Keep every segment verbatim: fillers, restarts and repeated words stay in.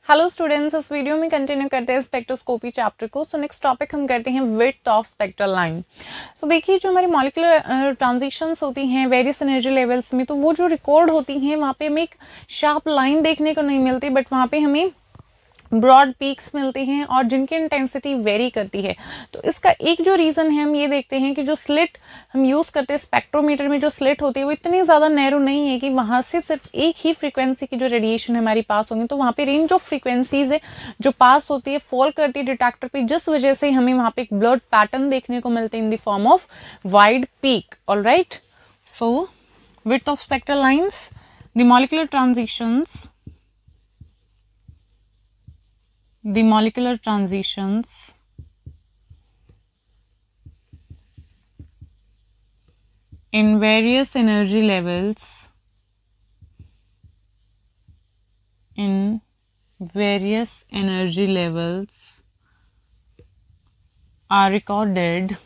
Hello students, इस video में continue करते हैं स्पेक्ट्रोस्कोपी चैप्टर को। सो नेक्स्ट टॉपिक हम करते हैं width of spectral line. So देखिए, जो हमारी मॉलिक्यूलर ट्रांजिशंस होती हैं वेरियस एनर्जी लेवल्स में, तो वो जो रिकॉर्ड होती हैं वहाँ पे हमें एक शार्प लाइन देखने को नहीं मिलती, बट वहाँ पे हमें ब्रॉड पीक्स मिलती हैं और जिनकी इंटेंसिटी वेरी करती है। तो इसका एक जो रीज़न है, हम ये देखते हैं कि जो स्लिट हम यूज़ करते हैं स्पेक्ट्रोमीटर में, जो स्लिट होती है वो इतनी ज़्यादा नैरो नहीं है कि वहाँ से सिर्फ एक ही फ्रीक्वेंसी की जो रेडिएशन हमारी पास होंगी। तो वहाँ पे रेंज ऑफ फ्रीक्वेंसीज है जो पास होती है, फॉल करती है डिटेक्टर पे, जिस वजह से हमें वहाँ पे एक ब्लड पैटर्न देखने को मिलते हैं in the form of wide peak. All right, so width of spectral lines, the molecular transitions the molecular transitions in various energy levels in various energy levels are recorded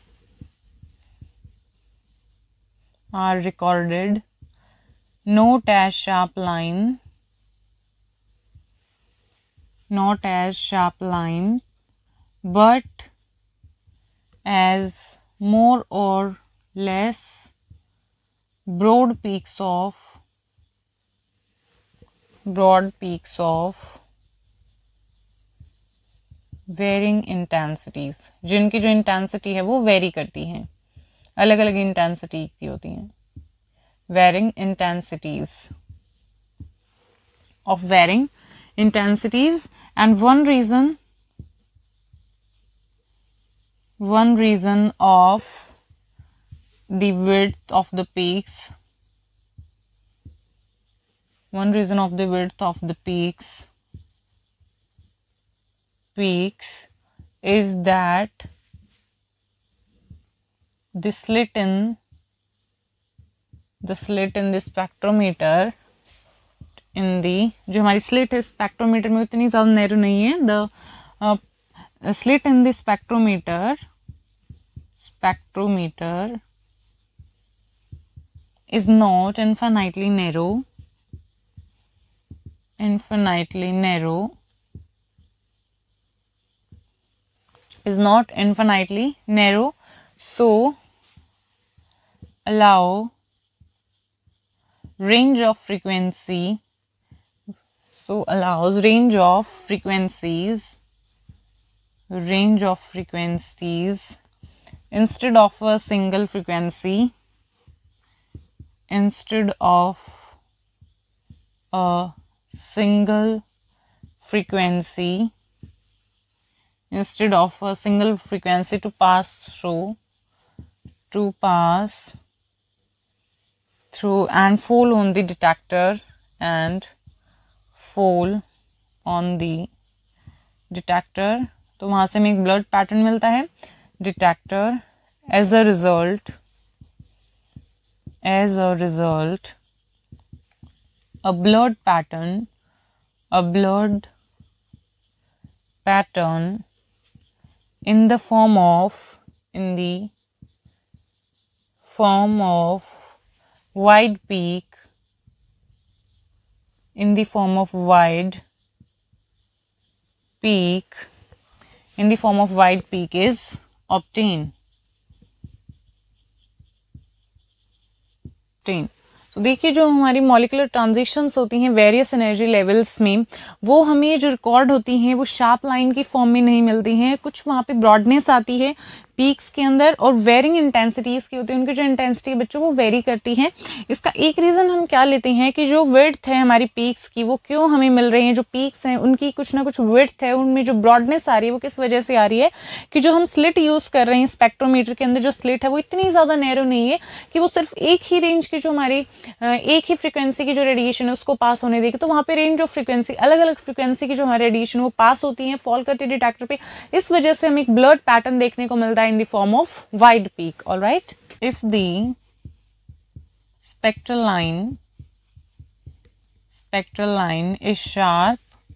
are recorded not as sharp line not as sharp line but as more or less broad peaks of broad peaks of varying intensities, जिनकी जो intensity है वो very करती हैं, अलग अलग intensity की होती हैं। varying intensities of varying intensities and one reason one reason of the width of the peaks one reason of the width of the peaks peaks is that the slit in the slit in the spectrometer in the जो हमारी slit है spectrometer में उतनी ज़्यादा narrow नहीं है। The slit in the spectrometer spectrometer is not infinitely narrow infinitely narrow is not infinitely narrow so allow range of frequency so allows range of frequencies range of frequencies instead of a single frequency instead of a single frequency instead of a single frequency to pass through to pass through and fall on the detector and fall on the detector। तो वहाँ से हमें एक blood pattern मिलता है detector. As a result as a result a broad pattern a broad pattern in the form of in the form of wide peak in the form of wide peak in the form of wide peak is obtained obtained तो देखिए, जो हमारी molecular transitions होती हैं various energy levels में, वो हमें जो रिकॉर्ड होती हैं वो शार्प लाइन की फॉर्म में नहीं मिलती हैं। कुछ वहाँ पे ब्रॉडनेस आती है पीक्स के अंदर और वेरिंग इंटेंसिटीज़ की होती है, उनकी जो इंटेंसिटी बच्चों वो वेरी करती है। इसका एक रीज़न हम क्या लेते हैं कि जो विड्थ है हमारी पीक्स की वो क्यों हमें मिल रही हैं, जो पीक्स हैं उनकी कुछ ना कुछ विड्थ है, उनमें जो ब्रॉडनेस आ रही है वो किस वजह से आ रही है कि जो हम स्लिट यूज़ कर रहे हैं स्पेक्ट्रोमीटर के अंदर, जो स्लिट है वो इतनी ज़्यादा नैरो नहीं है कि वो सिर्फ एक ही रेंज की जो हमारी एक ही फ्रीक्वेंसी की जो रेडिएशन है उसको पास होने देगी। तो वहाँ पे रेंज ऑफ फ्रीक्वेंसी, अलग अलग फ्रीक्वेंसी की जो हमारी रेडिएशन वो पास होती है, फॉल करती है डिटेक्टर पे। इस वजह से हमें एक ब्लड पैटर्न देखने को मिलता है in the form of wide peak. All right, if the spectral line spectral line is sharp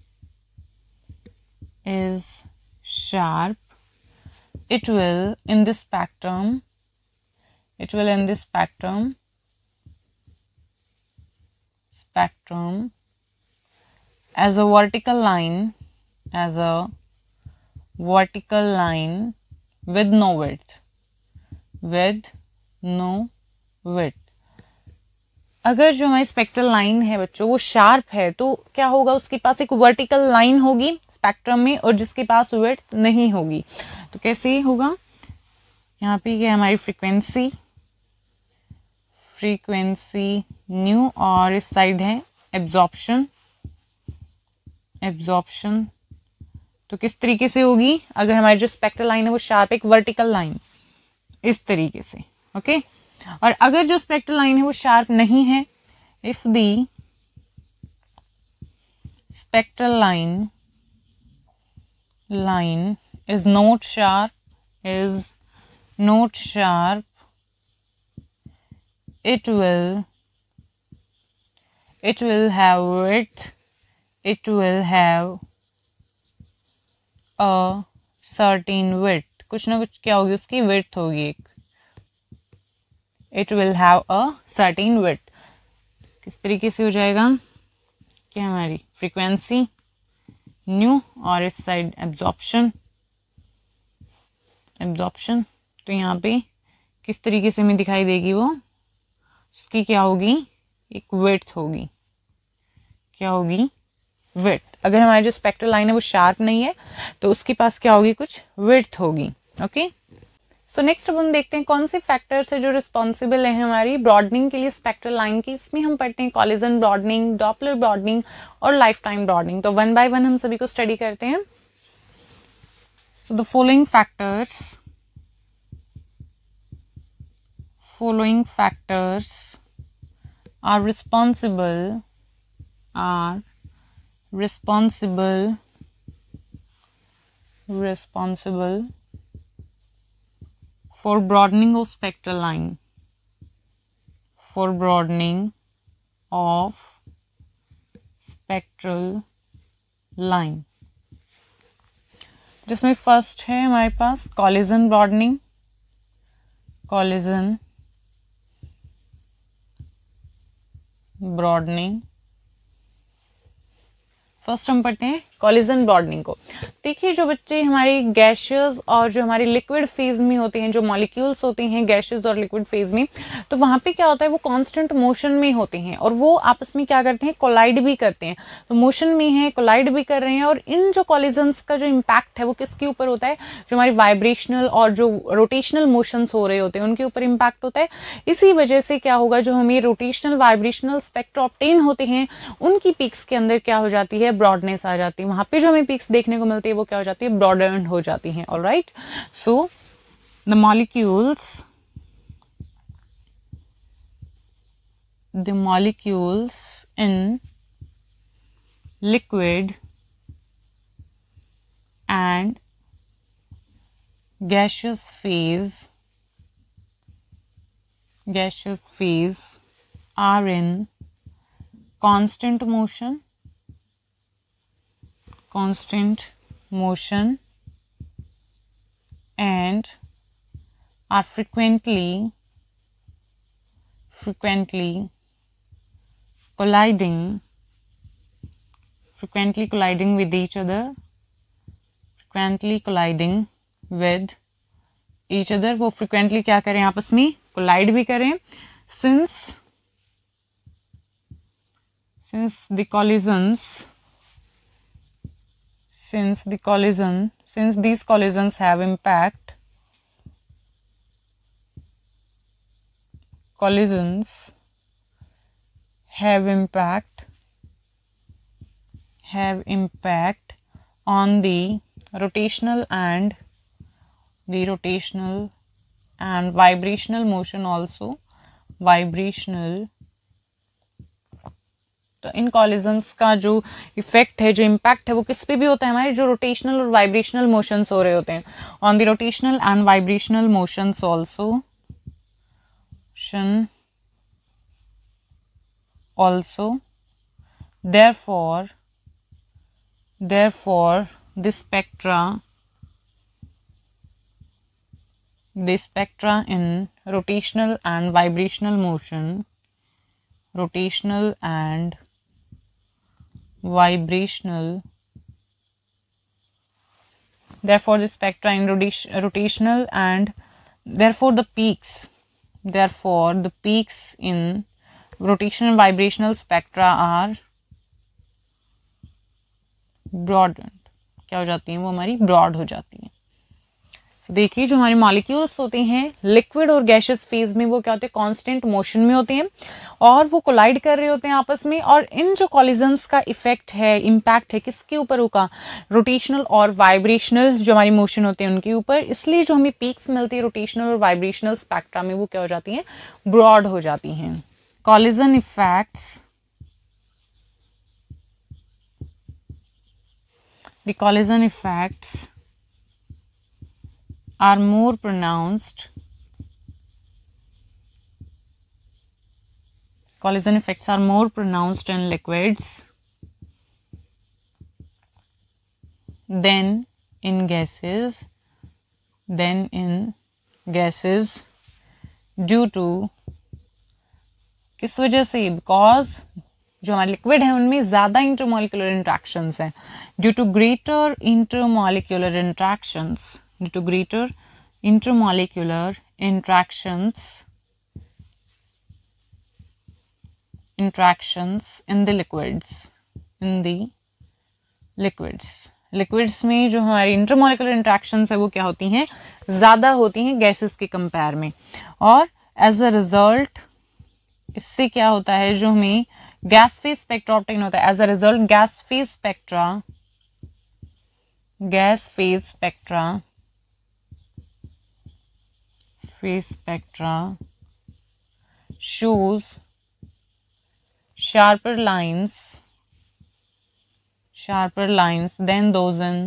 is sharp it will in this spectrum it will in this spectrum spectrum as a vertical line, as a vertical line with no width, with no width. अगर जो हमारी spectral line है बच्चों वो sharp है तो क्या होगा, उसके पास एक वर्टिकल लाइन होगी स्पेक्ट्रम में और जिसके पास विड्थ नहीं होगी। तो कैसे होगा, यहाँ पे ये हमारी फ्रीक्वेंसी फ्रीक्वेंसी न्यू और इस साइड है एब्जॉर्प्शन एब्जॉर्प्शन तो किस तरीके से होगी, अगर हमारी जो स्पेक्ट्रल लाइन है वो शार्प एक वर्टिकल लाइन इस तरीके से, ओके। और अगर जो स्पेक्ट्रल लाइन है वो शार्प नहीं है, if the spectral line line is not sharp is not sharp it will it will have width it will have a certain width, कुछ ना कुछ क्या होगी उसकी width होगी एक, it will have a certain width। किस तरीके से हो जाएगा, क्या हमारी फ्रीक्वेंसी न्यू और इस साइड एब्जॉर्प्शन एब्जॉर्प्शन तो यहाँ पे किस तरीके से हमें दिखाई देगी, वो उसकी क्या होगी, एक विड्थ होगी, क्या होगी विड्थ। अगर हमारी जो स्पेक्ट्रल लाइन है वो शार्प नहीं है तो उसके पास क्या होगी, कुछ विड्थ होगी, ओके। सो नेक्स्ट अब हम देखते हैं कौन से फैक्टर्स है जो रिस्पॉन्सिबल है हमारी ब्रॉडनिंग के लिए स्पेक्ट्रल लाइन की। इसमें हम पढ़ते हैं कॉलिजन ब्रॉडनिंग, डॉपलर ब्रॉडनिंग और लाइफ टाइम ब्रॉडनिंग। तो वन बाय वन हम सभी को स्टडी करते हैं। So the following factors following factors are responsible are responsible responsible for broadening of spectral line for broadening of spectral line। जिसमें first है हमारे पास collision broadening collision broadening. First हम पढ़ते हैं कॉलिजन ब्रॉडनिंग को। देखिए जो बच्चे हमारे गैसेस और जो हमारे लिक्विड फेज में होते हैं, जो मॉलिक्यूल्स होते हैं गैसेस और लिक्विड फेज में, तो वहाँ पे क्या होता है वो कांस्टेंट मोशन में होते हैं और वो आपस में क्या करते हैं, कोलाइड भी करते हैं। तो मोशन में है, कोलाइड भी कर रहे हैं और इन जो कॉलिजन्स का जो इम्पैक्ट है वो किसके ऊपर होता है, जो हमारी वाइब्रेशनल और जो रोटेशनल मोशंस हो रहे होते हैं उनके ऊपर इम्पैक्ट होता है। इसी वजह से क्या होगा, जो हमें रोटेशनल वाइब्रेशनल स्पेक्ट्रा ऑब्टेन होते हैं उनकी पीक्स के अंदर क्या हो जाती है, ब्रॉडनेस आ जाती है। वहाँ पे जो हमें पीक्स देखने को मिलती है वो क्या हो जाती है, ब्रॉडन हो जाती हैं। Alright, so the molecules the molecules in liquid and gaseous phase gaseous phase are in constant motion constant motion and are frequently frequently colliding frequently colliding with each other frequently colliding with each other। वो frequently क्या करें, आपस में collide भी करें। since since the collisions since the collision since these collisions have impact collisions have impact have impact on the rotational and the rotational and vibrational motion also vibrational। तो इन collisions का जो effect है, जो impact है वो किस पे भी होता है, हमारे जो रोटेशनल और वाइब्रेशनल मोशंस हो रहे होते हैं, on the rotational and vibrational motions also also therefore therefore the spectra the spectra in rotational and vibrational motion rotational and vibrational, therefore the spectra in rota- rotational, and therefore the peaks therefore the peaks in rotational vibrational spectra are broadened. क्या हो जाती हैं वो हमारी broad हो जाती हैं। तो देखिए जो हमारे मॉलिक्यूल्स होते हैं लिक्विड और गैशियस फेज में वो क्या होते हैं, कांस्टेंट मोशन में होते हैं और वो कोलाइड कर रहे होते हैं आपस में। और इन जो कॉलिजन्स का इफेक्ट है, इम्पैक्ट है किसके ऊपर होगा, रोटेशनल और वाइब्रेशनल जो हमारी मोशन होते हैं उनके ऊपर। इसलिए जो हमें पीक्स मिलती है रोटेशनल और वाइब्रेशनल स्पेक्ट्रा में वो क्या हो जाती हैं, ब्रॉड हो जाती हैं। Collision effects the collision effects are more pronounced collision effects are more pronounced in liquids than in gases than in gases due to किस वजह से, बिकॉज जो हमारे लिक्विड है उनमें ज़्यादा इंटरमॉलिक्यूलर इंट्रैक्शंस हैं, due to greater intermolecular interactions due to greater intermolecular interactions interactions in the liquids in the liquids liquids में जो हमारी इंटरमॉलिक्यूलर इंट्रैक्शंस है वो क्या होती हैं, ज़्यादा होती हैं गैसेस के कंपेयर में। और एज अ रिजल्ट इससे क्या होता है, जो हमें गैस फेज स्पेक्ट्रा ऑब्टेन होता है, as a result gas phase spectra gas phase spectra phase spectra shows sharper lines sharper lines than those in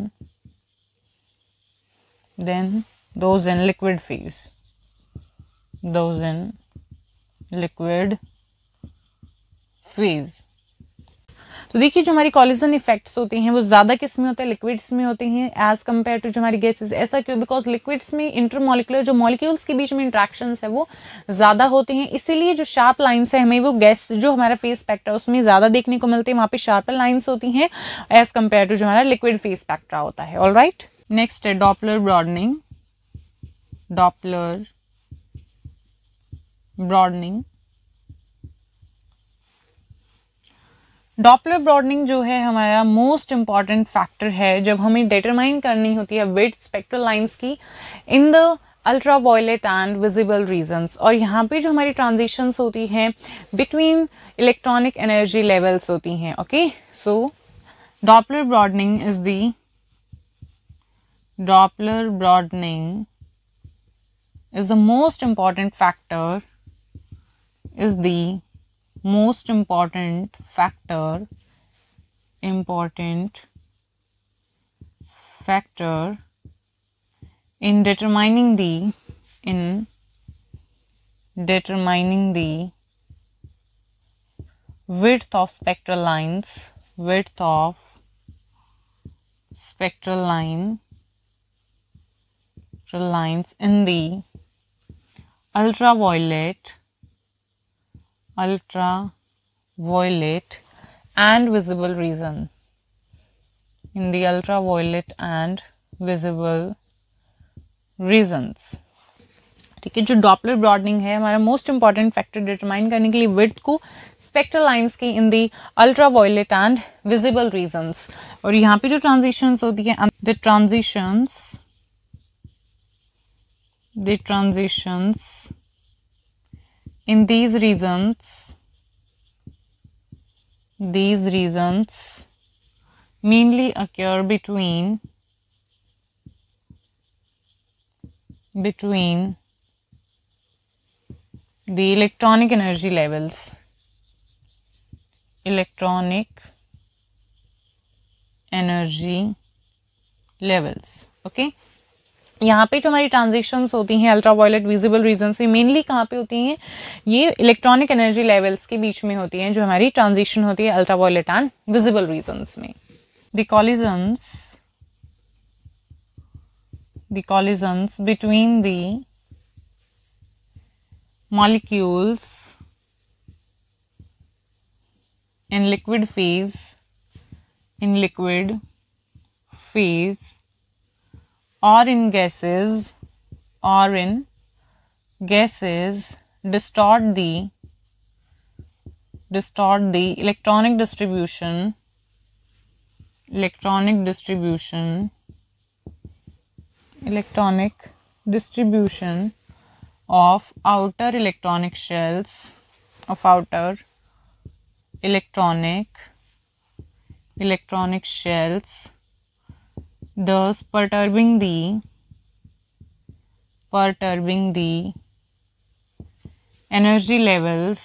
than those in liquid phase those in liquid phase। तो देखिए जो हमारी collision effects होते हैं वो ज़्यादा किस में होते हैं, लिक्विड्स में होते हैं एज कम्पेयर टू जो हमारी गैसेस। ऐसा क्यों, बिकॉज लिक्विड्स में इंटरमॉलिक्यूलर जो मॉलिक्यूल्स के बीच में इंट्रैक्शंस है वो ज़्यादा होते हैं, इसीलिए जो शार्प लाइंस है हमें वो गैस जो हमारा फेज स्पेक्ट्रा उसमें ज़्यादा देखने को मिलते हैं, वहाँ पे शार्पर लाइंस होती हैं एज कम्पेयर टू जो हमारा लिक्विड फेज स्पेक्ट्रा होता है। ऑल राइट, नेक्स्ट है Doppler broadening Doppler broadening Doppler broadening जो है हमारा मोस्ट इंपॉर्टेंट फैक्टर है जब हमें डिटरमाइन करनी होती है विड्थ स्पेक्ट्रल लाइंस की in the ultraviolet and visible regions. और यहाँ पे जो हमारी ट्रांजिशंस होती हैं बिटवीन इलेक्ट्रॉनिक एनर्जी लेवल्स होती हैं। Okay, so Doppler broadening is the Doppler broadening is the most important factor is the most important factor important factor in determining the in determining the width of spectral lines width of spectral line spectral lines in the ultraviolet ultraviolet and visible region in the ultraviolet and visible regions। ठीक है, जो Doppler broadening है हमारा most important factor determine करने के लिए width को spectral lines की in the ultraviolet and visible regions. और यहाँ पे जो ट्रांजिशंस होती है the transitions the transitions in these regions these regions mainly occur between between the electronic energy levels electronic energy levels। Okay okay? यहाँ पे जो हमारी ट्रांजिशंस होती हैं अल्ट्रावायलेट विजिबल रीजन से मेनली कहाँ पे होती हैं, ये इलेक्ट्रॉनिक एनर्जी लेवल्स के बीच में होती हैं जो हमारी ट्रांजिशन होती है अल्ट्रावायलेट एंड विजिबल रीजन्स में। The collisions the collisions between the molecules in liquid phase in liquid phase or in gases or in gases distort the distort the electronic distribution electronic distribution electronic distribution of outer electronic shells of outer electronic electronic shells, thus perturbing the perturbing the energy levels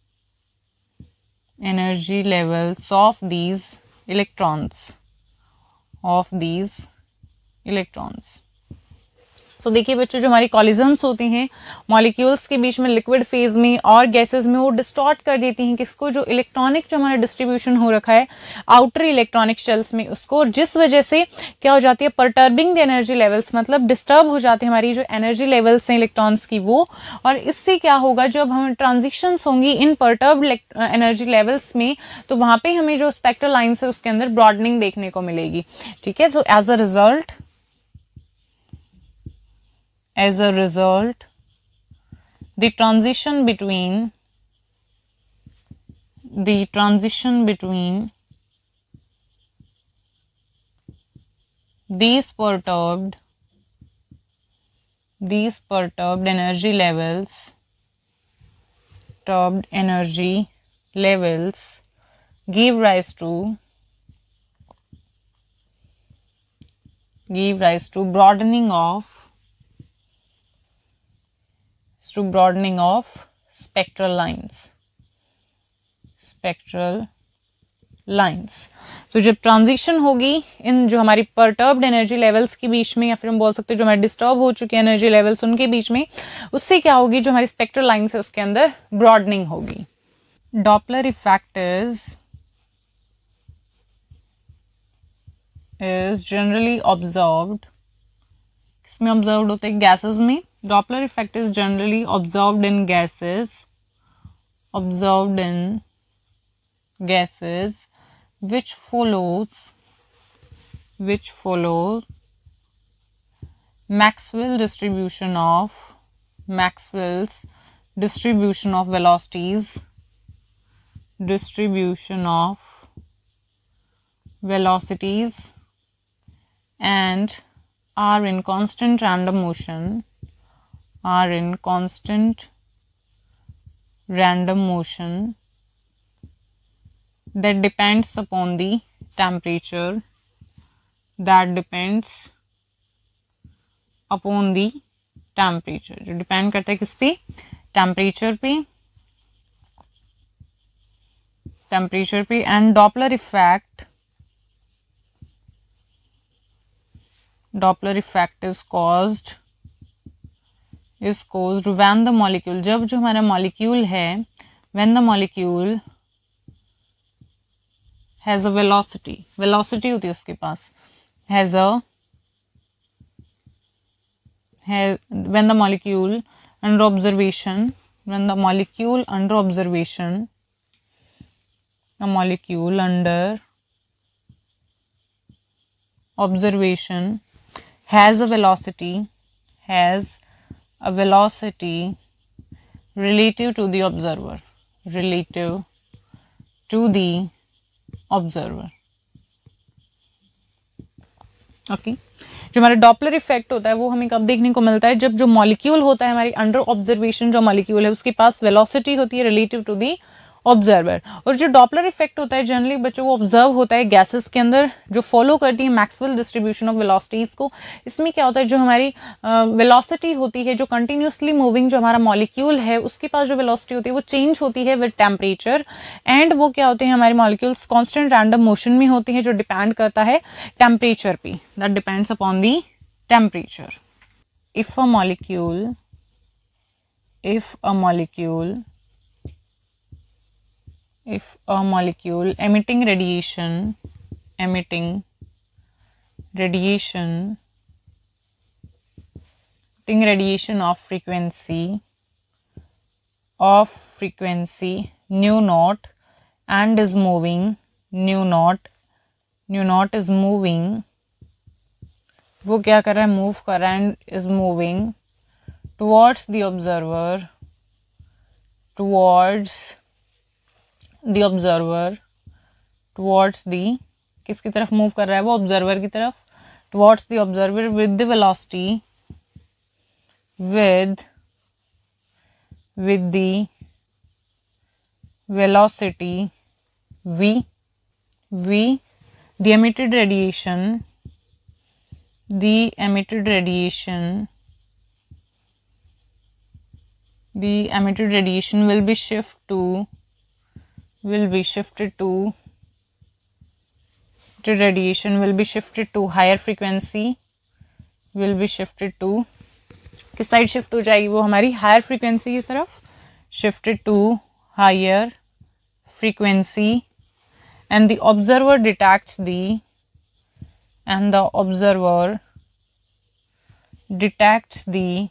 energy levels of these electrons of these electrons. So so, देखिए बच्चों, जो हमारी collisions होती हैं molecules के बीच में liquid phase में और गैसेस में, वो डिस्टॉर्ट कर देती हैं किसको, जो इलेक्ट्रॉनिक जो हमारा डिस्ट्रीब्यूशन हो रखा है आउटर इलेक्ट्रॉनिक शेल्स में उसको, और जिस वजह से क्या हो जाती है, परटर्बिंग द एनर्जी लेवल्स, मतलब डिस्टर्ब हो जाती है हमारी जो एनर्जी लेवल्स हैं इलेक्ट्रॉन्स की वो। और इससे क्या होगा, जब हम ट्रांजिशंस होंगी इन परटर्ब एनर्जी लेवल्स में, तो वहाँ पे हमें जो स्पेक्ट्रल लाइन्स है उसके अंदर ब्रॉडनिंग देखने को मिलेगी। ठीक है, so as a result As a result, the transition between the transition between these perturbed these perturbed energy levels perturbed energy levels give rise to give rise to broadening of to broadening of spectral lines spectral lines। तो जब transition होगी इन जो हमारी perturbed energy levels के बीच में, या फिर हम बोल सकते हैं जो हमारे डिस्टर्ब हो चुके हैं एनर्जी लेवल्स उनके बीच में, उससे क्या होगी, जो हमारी स्पेक्ट्रल लाइन्स है उसके अंदर ब्रॉडनिंग होगी। Doppler effect is is generally observed, किसमें ऑब्जर्व्ड होते हैं, गैसेस में। Doppler effect is generally observed in gases, observed in gases, which follows, which follows Maxwell distribution of, Maxwell's distribution of velocities, distribution of velocities, and are in constant random motion, are in constant random motion that depends upon the temperature, that depends upon the temperature, जो depend करता है किस पे, temperature पे, temperature पे। And Doppler effect, Doppler effect is caused is caused when the molecule, जब जो हमारा molecule है, when the molecule has a velocity, velocity होती है उसके पास, has a has, when the molecule under observation, when the molecule under observation, a molecule under observation has a velocity, has a velocity relative to the observer, relative to the observer। Okay okay. जो हमारा Doppler effect होता है वो हमें कब देखने को मिलता है, जब जो मॉलिक्यूल होता है हमारी अंडर ऑब्जर्वेशन, जो मॉलिक्यूल है उसके पास वेलोसिटी होती है रिलेटिव टू दी ऑब्जर्वर। और जो डॉपलर इफेक्ट होता है जनरली बच्चों वो ऑब्जर्व होता है गैसेस के अंदर, जो फॉलो करती है मैक्सवेल डिस्ट्रीब्यूशन ऑफ वेलोसिटीज को। इसमें क्या होता है, जो हमारी वेलोसिटी होती है, जो कंटिन्यूसली मूविंग जो हमारा मॉलिक्यूल है उसके पास जो वेलोसिटी होती है वो चेंज होती है विद टेम्परेचर, एंड वो क्या होते हैं, हमारे मॉलिक्यूल्स कॉन्स्टेंट रैंडम मोशन में होते हैं, जो डिपेंड करता है टेम्परेचर पे, that depends upon the temperature. If a molecule if a molecule if a molecule emitting radiation emitting radiation emitting radiation of frequency of frequency nu naught and is moving nu naught nu naught is moving, वो क्या कर रहा है, move कर रहा है, and is moving towards the observer, towards the observer, towards the, किसकी तरफ मूव कर रहा है वो, ऑब्जर्वर की तरफ, towards the observer with the velocity, with with the velocity v v the emitted radiation the emitted radiation the emitted radiation will be shift to will be shifted to the radiation will be shifted to higher frequency, will be shifted to, किस side shift हो जाएगी वो हमारी, higher frequency की तरफ, shifted to higher frequency, and the observer detects the and the observer detects the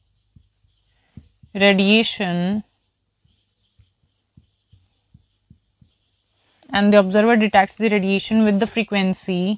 radiation and the observer detects the radiation with the frequency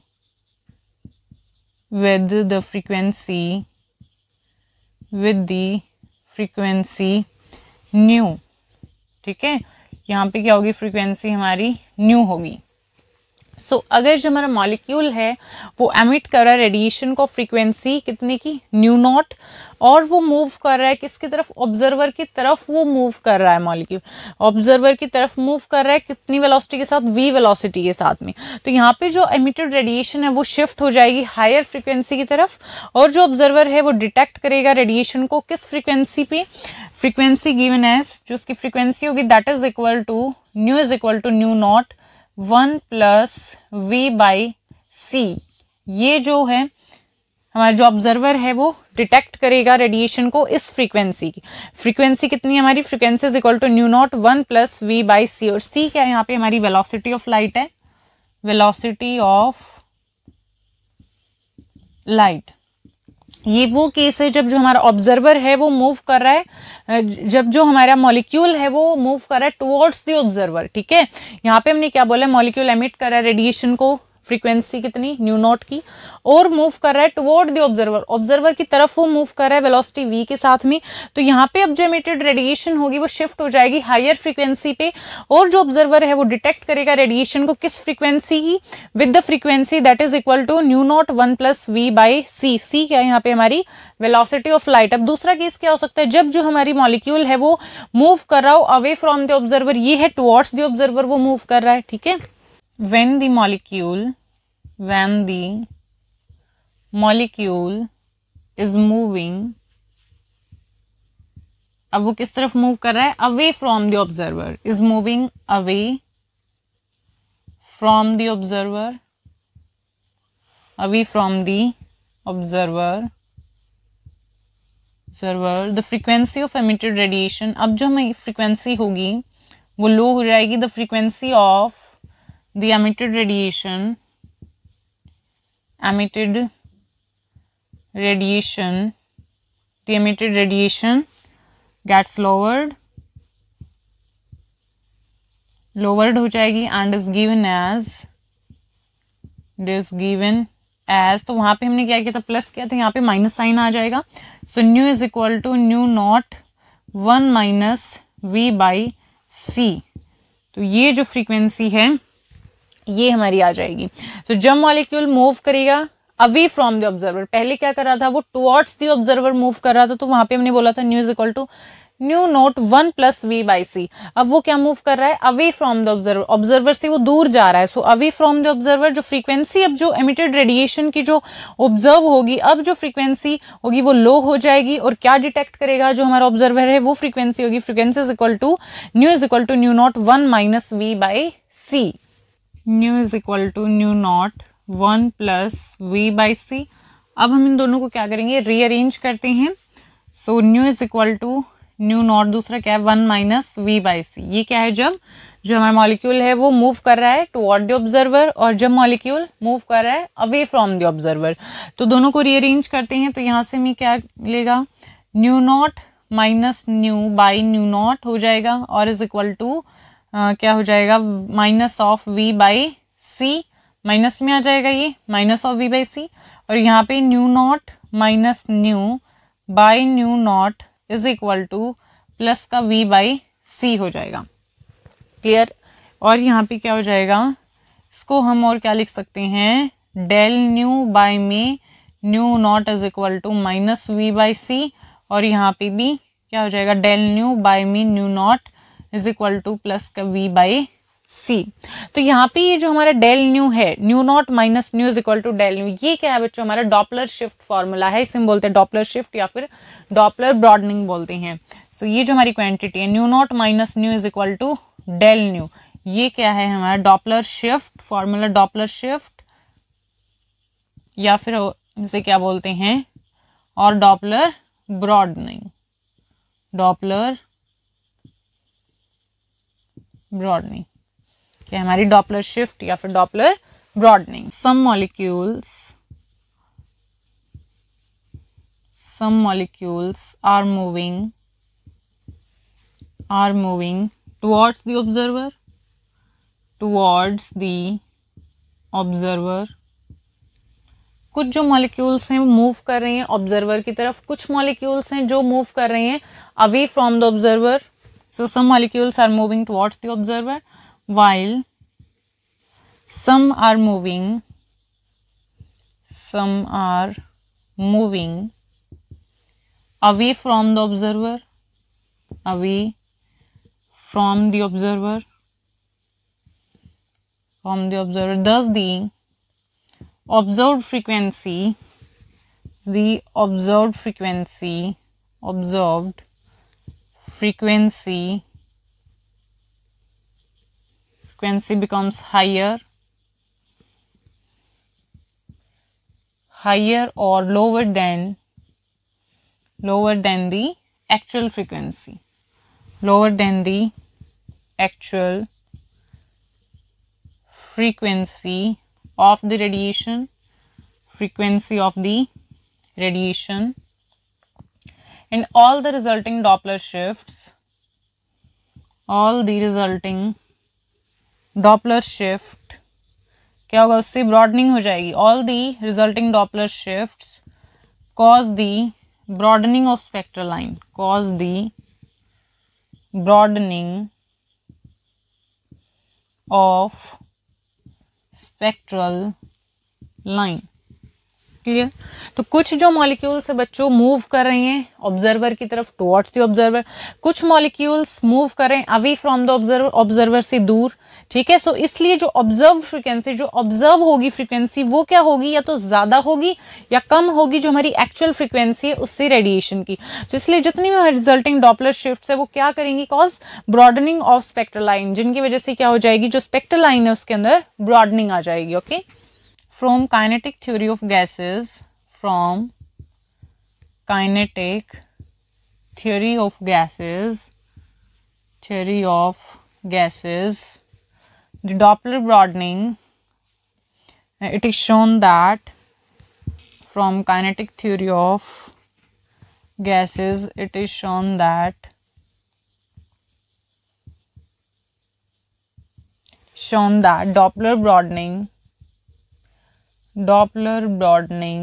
with the frequency with the frequency nu, ठीक है, यहाँ पे क्या होगी, frequency हमारी new होगी। सो so, अगर जो हमारा मॉलिक्यूल है वो एमिट कर रहा है रेडिएशन को फ्रीक्वेंसी कितने की, न्यू नॉट, और वो मूव कर रहा है किसकी तरफ, ऑब्जर्वर की तरफ वो मूव कर रहा है, मॉलिक्यूल ऑब्जर्वर की तरफ मूव कर रहा है कितनी वेलोसिटी के साथ, वी वेलोसिटी के साथ में। तो यहाँ पे जो एमिटेड रेडिएशन है वो शिफ्ट हो जाएगी हायर फ्रीक्वेंसी की तरफ, और जो ऑब्जर्वर है वो डिटेक्ट करेगा रेडिएशन को किस फ्रीक्वेंसी पे, फ्रीक्वेंसी गिवन एज, जो उसकी फ्रीक्वेंसी होगी that is equal to nu is equal to nu naught one plus v by c. ये जो है हमारा जो ऑब्जर्वर है वो डिटेक्ट करेगा रेडिएशन को इस फ्रीक्वेंसी की, फ्रीक्वेंसी कितनी है हमारी, frequency is equal to nu naught one plus v by c, और सी क्या है यहाँ पे हमारी वेलोसिटी ऑफ लाइट है, वेलोसिटी ऑफ लाइट। ये वो केस है जब जो हमारा ऑब्जर्वर है वो मूव कर रहा है, जब जो हमारा मॉलिक्यूल है वो मूव कर रहा है टुवर्ड्स द ऑब्जर्वर, ठीक है। यहाँ पे हमने क्या बोला, मॉलिक्यूल एमिट कर रहा है रेडिएशन को, फ्रीक्वेंसी कितनी, न्यू नॉट की, और मूव कर रहा है टुवर्ड द ऑब्जर्वर, ऑब्जर्वर की तरफ वो मूव कर रहा है वेलोसिटी v के साथ में। तो यहाँ पे अब जो एमिटेड रेडिएशन होगी वो शिफ्ट हो जाएगी हायर फ्रीक्वेंसी पे, और जो ऑब्जर्वर है वो डिटेक्ट करेगा रेडिएशन को किस फ्रीक्वेंसी की, with the frequency that is equal to nu naught one plus v by c. C क्या है यहाँ पे हमारी वेलोसिटी ऑफ लाइट। अब दूसरा केस क्या हो सकता है, जब जो हमारी मॉलिक्यूल है वो मूव कर रहा हो अवे फ्रॉम द ऑब्जर्वर, ये है टुवर्ड्स द ऑब्जर्वर वो मूव कर रहा है, ठीक है। when the molecule when the molecule is moving, अब वो किस तरफ मूव कर रहा है, away from the observer, is moving away from the observer, away from the observer observer the frequency of emitted radiation, अब जो हमें फ्रीक्वेंसी होगी वो लो हो जाएगी, the frequency of the emitted radiation emitted radiation the emitted radiation gets lowered lowered हो जाएगी and is given as is given as, तो वहां पे हमने क्या किया था, प्लस किया था, यहाँ पे माइनस साइन आ जाएगा। So nu is equal to nu naught one minus v by c. तो ये जो फ्रीक्वेंसी है ये हमारी आ जाएगी। तो so, जब मॉलिक्यूल मूव करेगा अवे फ्रॉम द ऑब्जर्वर, पहले क्या कर रहा था वो टुवर्ड्स द ऑब्जर्वर मूव कर रहा था, तो वहां पे हमने बोला था nu is equal to nu naught one plus v by c. अब वो क्या मूव कर रहा है, away from the observer, observer से वो दूर जा रहा है। So away from the observer, जो फ्रीक्वेंसी अब जो एमिटेड रेडिएशन की जो ऑब्जर्व होगी, अब जो फ्रीक्वेंसी होगी वो लो हो जाएगी, और क्या डिटेक्ट करेगा जो हमारा ऑब्जर्वर है, वो फ्रीक्वेंसी होगी, frequency is equal to nu is equal to nu naught one minus v by c. Nu is equal to nu naught one plus v by c. अब हम इन दोनों को क्या करेंगे, रीअरेंज करते हैं। So nu is equal to nu naught, दूसरा क्या है one minus v by c. ये क्या है, जब जो हमारा मॉलिक्यूल है वो मूव कर रहा है टुवर्ड द ऑब्जर्वर, और जब मॉलिक्यूल मूव कर रहा है अवे फ्रॉम द ऑब्जर्वर। तो दोनों को रीअरेंज करते हैं, तो यहाँ से हमें क्या मिलेगा, nu naught minus nu by nu naught हो जाएगा, और इज इक्वल टू Uh, क्या हो जाएगा, minus of v by c minus में आ जाएगा ये minus of v by c, और यहाँ पे nu naught minus nu by nu naught is equal to plus का वी बाई सी हो जाएगा। क्लियर। और यहाँ पे क्या हो जाएगा, इसको हम और क्या लिख सकते हैं, डेल न्यू बाई में nu naught is equal to minus v by c, और यहाँ पे भी क्या हो जाएगा, डेल न्यू बाई में nu naught is equal to plus का वी बाई सी। तो यहाँ पे ये जो हमारा डेल न्यू है, nu naught minus nu is equal to del nu, ये क्या है बच्चों, हमारा डॉपलर शिफ्ट फॉर्मूला है, इसे हम बोलते हैं डॉपलर शिफ्ट या फिर डॉपलर ब्रॉडनिंग बोलते हैं। सो so, ये जो हमारी क्वांटिटी है nu naught minus nu is equal to del nu, ये क्या है हमारा Doppler shift formula, Doppler shift या फिर इसे क्या बोलते हैं, और डॉपलर ब्रॉडनिंग, डॉपलर ब्रॉडनिंग क्या है हमारी डॉपलर शिफ्ट या फिर Doppler broadening. Some molecules some molecules are moving are moving towards the observer towards the observer कुछ जो मॉलिक्यूल्स हैं वो मूव कर रहे हैं ऑब्जर्वर की तरफ, कुछ मॉलिक्यूल्स हैं जो मूव कर रहे हैं away from the observer. So some molecules are moving towards the observer while some are moving some are moving away from the observer away from the observer from the observer thus the observed frequency the observed frequency observed frequency frequency becomes higher higher or lower than lower than the actual frequency lower than the actual frequency of the radiation frequency of the radiation and all the resulting Doppler shifts all the resulting Doppler shift क्या होगा, उससे broadening हो जाएगी। All the resulting Doppler shifts cause the broadening of spectral line cause the broadening of spectral line. Clear. तो कुछ जो molecules है बच्चों मूव कर रहे हैं ऑब्जर्वर की तरफ टुवर्ड्स द ऑब्जर्वर, कुछ मॉलिक्यूल्स मूव कर रहे हैं away from the observer, observer से दूर। ठीक है। सो इसलिए जो ऑब्जर्व फ्रीक्वेंसी जो ऑब्जर्व होगी फ्रीक्वेंसी वो क्या होगी, या तो ज्यादा होगी या कम होगी जो हमारी एक्चुअल फ्रीक्वेंसी है उससे रेडिएशन की। तो इसलिए जितनी भी रिजल्टिंग डॉपलर शिफ्ट्स है वो क्या करेंगी, cause broadening of spectral line, जिनकी वजह से क्या हो जाएगी, जो स्पेक्ट्रल लाइन है उसके अंदर ब्रॉडनिंग आ जाएगी। Okay okay? From kinetic theory of gases, from kinetic theory of gases, theory of gases, the Doppler broadening, it is shown that from kinetic theory of gases, it is shown that shown that Doppler broadening Doppler broadening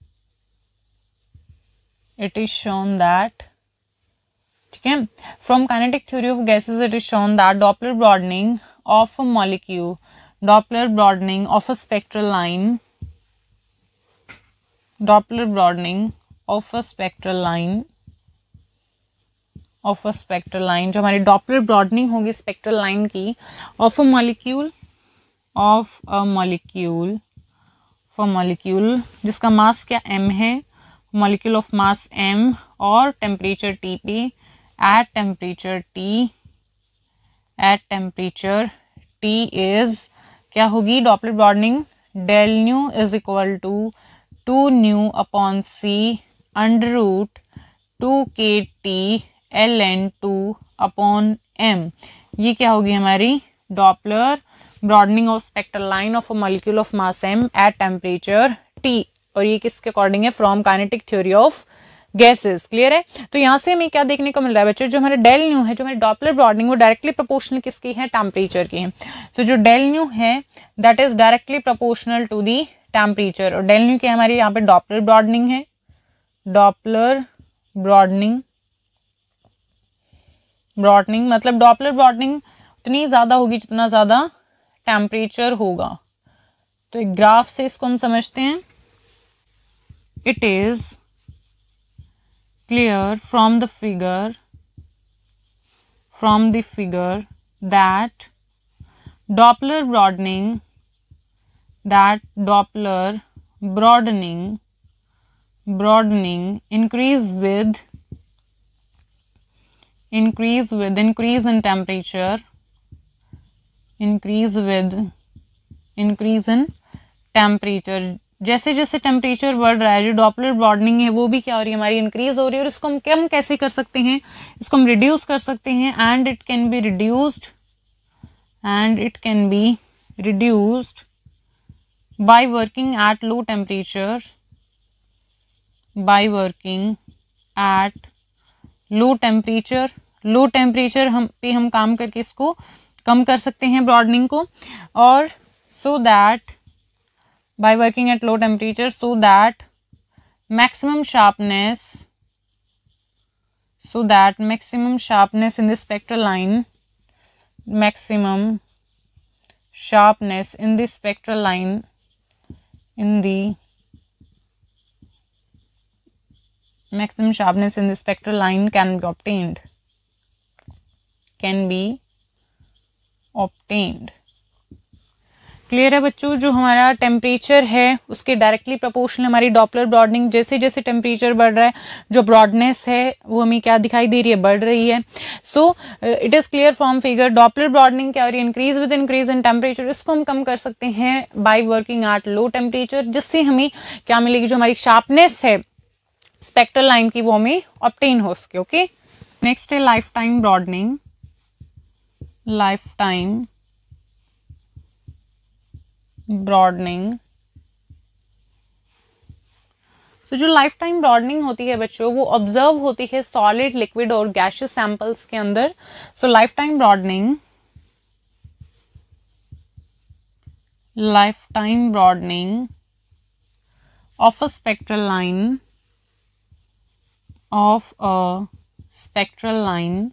it is shown that ठीक है from kinetic theory of gases it is shown that Doppler broadening of a molecule Doppler broadening of a spectral line Doppler broadening of a spectral line of a spectral line जो हमारी Doppler broadening होगी spectral line की of a molecule of a molecule for molecule जिसका mass क्या m है, molecule of mass m और temperature T पे, at temperature T at temperature T is क्या होगी Doppler broadening, del nu is equal to two nu upon c under root two k T l n two upon m। ये क्या होगी हमारी Doppler broadening of spectral line of a molecule of mass m at temperature T, और ये किसके according है, from kinetic theory of gases. Clear है? तो यहाँ से हमें क्या देखने को मिल रहा है बच्चों, जो हमारे डेल न्यू है, जो हमारी डॉपलर ब्रॉडनिंग, वो डायरेक्टली प्रोपोर्शनल किसकी है, टेम्परेचर की है। सो so, जो डेल न्यू है that is directly proportional to the temperature. और डेल न्यू क्या है हमारी, यहाँ पे डॉपलर ब्रॉडनिंग है, डॉपलर ब्रॉडनिंग, ब्रॉडनिंग मतलब डॉपलर ब्रॉडनिंग उतनी ज़्यादा होगी जितना ज़्यादा टेम्परेचर होगा। तो एक ग्राफ से इसको हम समझते हैं। It is clear from the figure from the figure that Doppler broadening that Doppler broadening broadening increase with increase with increase in temperature increase with increase in temperature। जैसे जैसे टेम्परेचर बढ़ रहा है, जो डॉपलर ब्रॉडनिंग है वो भी क्या हो रही है हमारी, इंक्रीज हो रही है। और इसको हम कम कैसे कर सकते हैं, इसको हम रिड्यूस कर सकते हैं। And it can be reduced and it can be reduced by working at low temperature by working at low temperature. Low temperature हम पे हम काम करके इसको कम कर सकते हैं ब्रॉडनिंग को। और so that by working at low temperature so that maximum sharpness so that maximum sharpness in the spectral line maximum sharpness in the spectral line in the maximum sharpness in the spectral line can be obtained can be obtained। Clear है बच्चों? जो हमारा temperature है उसके directly proportional हमारी Doppler broadening, जैसे जैसे temperature बढ़ रहा है जो ब्रॉडनेस है वो हमें क्या दिखाई दे रही है, बढ़ रही है। So it is clear from figure Doppler broadening क्या हो रही है, increase with increase in temperature. इसको हम कम कर सकते हैं by working at low temperature, जिससे हमें क्या मिलेगी, जो हमारी शार्पनेस है स्पेक्ट्रल लाइन की वो हमें ऑब्टेन हो सके। ओके, नेक्स्ट है life time broadening. Life time broadening. So so, जो लाइफ टाइम ब्रॉडनिंग होती है बच्चों वो ऑब्जर्व होती है सॉलिड, लिक्विड और गैशियस सैंपल्स के अंदर। So life time broadening life time broadening of a spectral line of a spectral line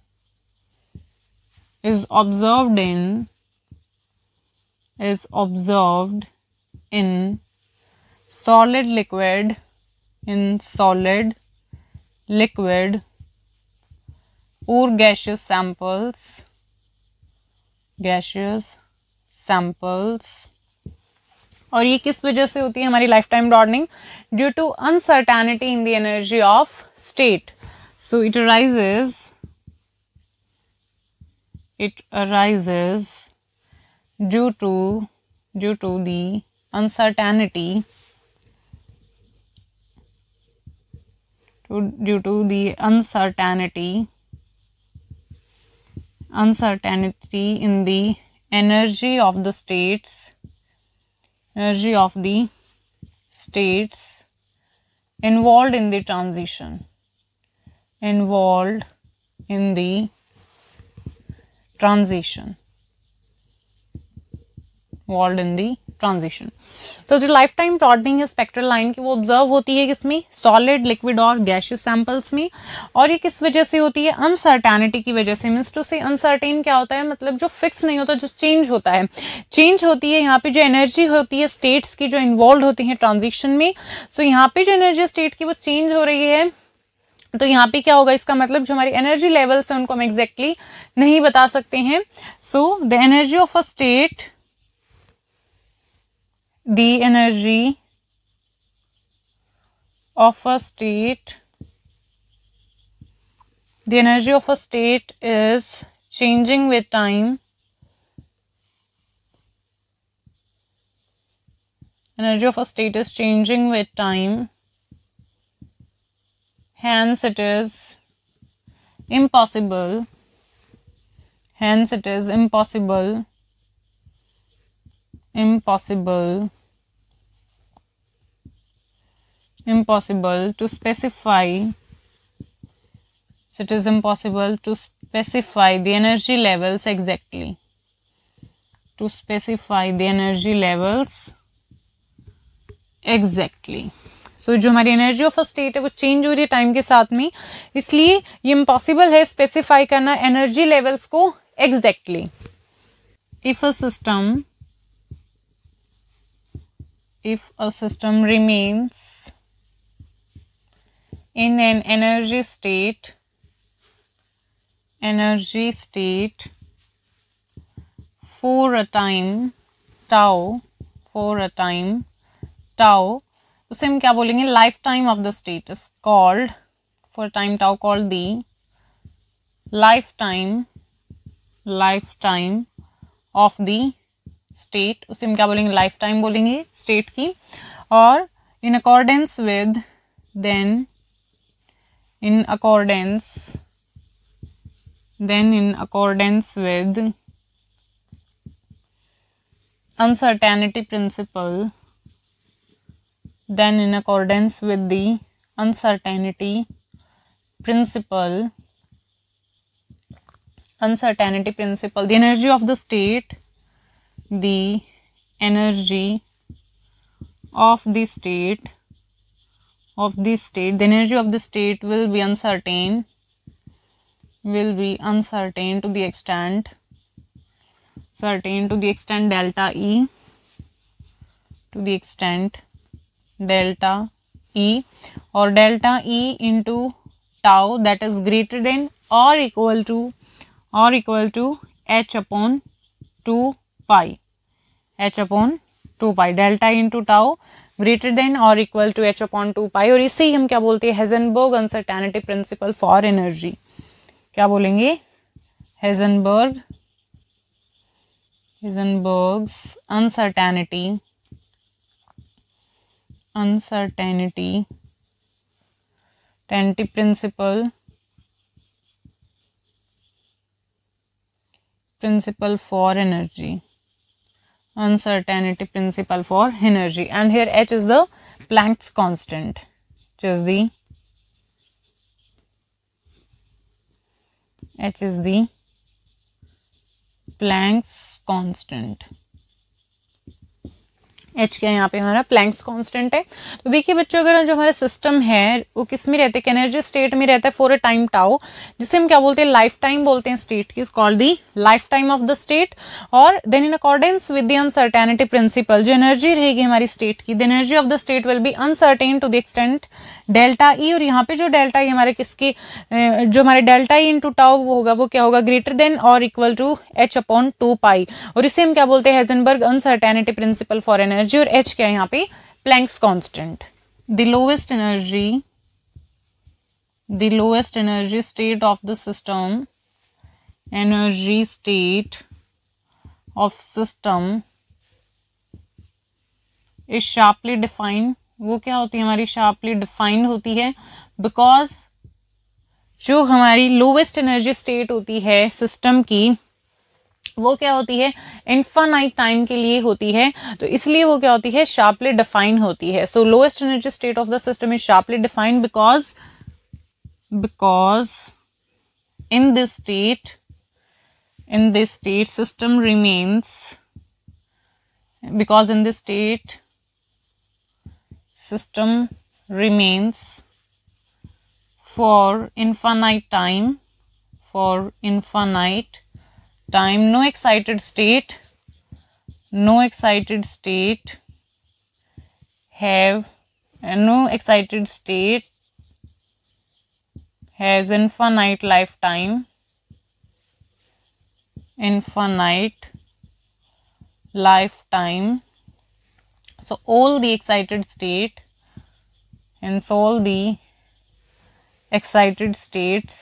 is observed in is observed in solid liquid in solid liquid or gaseous samples gaseous samples। और ये किस वजह से होती है हमारी life time broadening, due to uncertainty in the energy of state. So it arises it arises due to due to the uncertainty to, due to the uncertainty uncertainty in the energy of the states energy of the states involved in the transition involved in the transition involved in the transition. तो जो life time broadening है spectral line की वो observe होती है किसमें, solid, liquid और gaseous samples में। और ये किस वजह से होती है, अनसर्टेनिटी की वजह से। मीन्स टू से अनसर्टेन क्या होता है, मतलब जो फिक्स नहीं होता, जो चेंज होता है, चेंज होती है। यहाँ पे जो एनर्जी होती है स्टेट्स की जो इन्वॉल्व होती है ट्रांजिशन में, सो so, यहाँ पे जो एनर्जी स्टेट की वो चेंज हो रही है। तो यहाँ पे क्या होगा, इसका मतलब जो हमारी एनर्जी लेवल्स है उनको हम एग्जैक्टली exactly नहीं बता सकते हैं। So the energy of a state the energy of a state the energy of a state is changing with time energy of a state is changing with time hence it is impossible hence it is impossible impossible impossible to specify So it is impossible to specify the energy levels exactly. To specify the energy levels exactly. So जो हमारी energy of a state है वो change हो रही है time के साथ में, इसलिए ये इम्पॉसिबल है स्पेसिफाई करना एनर्जी लेवल्स को exactly. If a system if a system remains in an energy state energy state for a time tau for a time tau उसे हम क्या बोलेंगे, life time of the state is called for time tau called the life time life time of the state. उसे हम क्या बोलेंगे, life time बोलेंगे state की. और in accordance with then in accordance then in accordance with uncertainty principle then in accordance with the uncertainty principle uncertainty principle the energy of the state the energy of the state of the state the energy of the state will be uncertain will be uncertain to the extent certain to the extent delta E to the extent delta E or delta E into tau that is greater than or equal to or equal to h upon two pi h upon two pi delta E into tau greater than or equal to h upon two pi. और इसे ही हम क्या बोलते हैं, Heisenberg uncertainty principle for energy. क्या बोलेंगे, Heisenberg Heisenberg's uncertainty uncertainty tenty principle principle for energy uncertainty principle for energy. And here h is the Planck's constant, which is the h is the Planck's constant. H क्या है यहाँ पे हमारा Planck's constant है. तो देखिए बच्चों, अगर जो हमारा सिस्टम है वो किस में रहते हैं, एनर्जी स्टेट में रहता है फॉर अ टाइम टाउ, जिसे हम क्या बोलते हैं, लाइफ टाइम बोलते हैं स्टेट की, is called the life time of the state. और then in accordance with the uncertainty principle, जो एनर्जी रहेगी हमारी स्टेट की, the energy of the state will be uncertain to the extent delta E. और यहाँ पे जो डेल्टा ई हमारे किसकी, जो हमारे डेल्टा ई इंटू टाउ वो होगा, वो क्या होगा, ग्रेटर देन और equal to h upon two pi. और इसे हम क्या बोलते हैं, Heisenberg uncertainty principle for energy. और एच क्या है यहाँ पे, Planck's constant. The lowest energy the lowest energy state of the system energy state of system is sharply defined. वो क्या होती है, हमारी शार्पली डिफाइंड होती है, बिकॉज जो हमारी लोवेस्ट एनर्जी स्टेट होती है सिस्टम की, वो क्या होती है, इनफाइनाइट टाइम के लिए होती है. तो इसलिए वो क्या होती है, शार्पली डिफाइंड होती है. So lowest energy state of the system is sharply defined because because in this state in this state system remains because in this state system remains for infinite time for infinite time no excited state no excited state have uh, no excited state has infinite lifetime infinite lifetime. So all the excited state and so all the excited states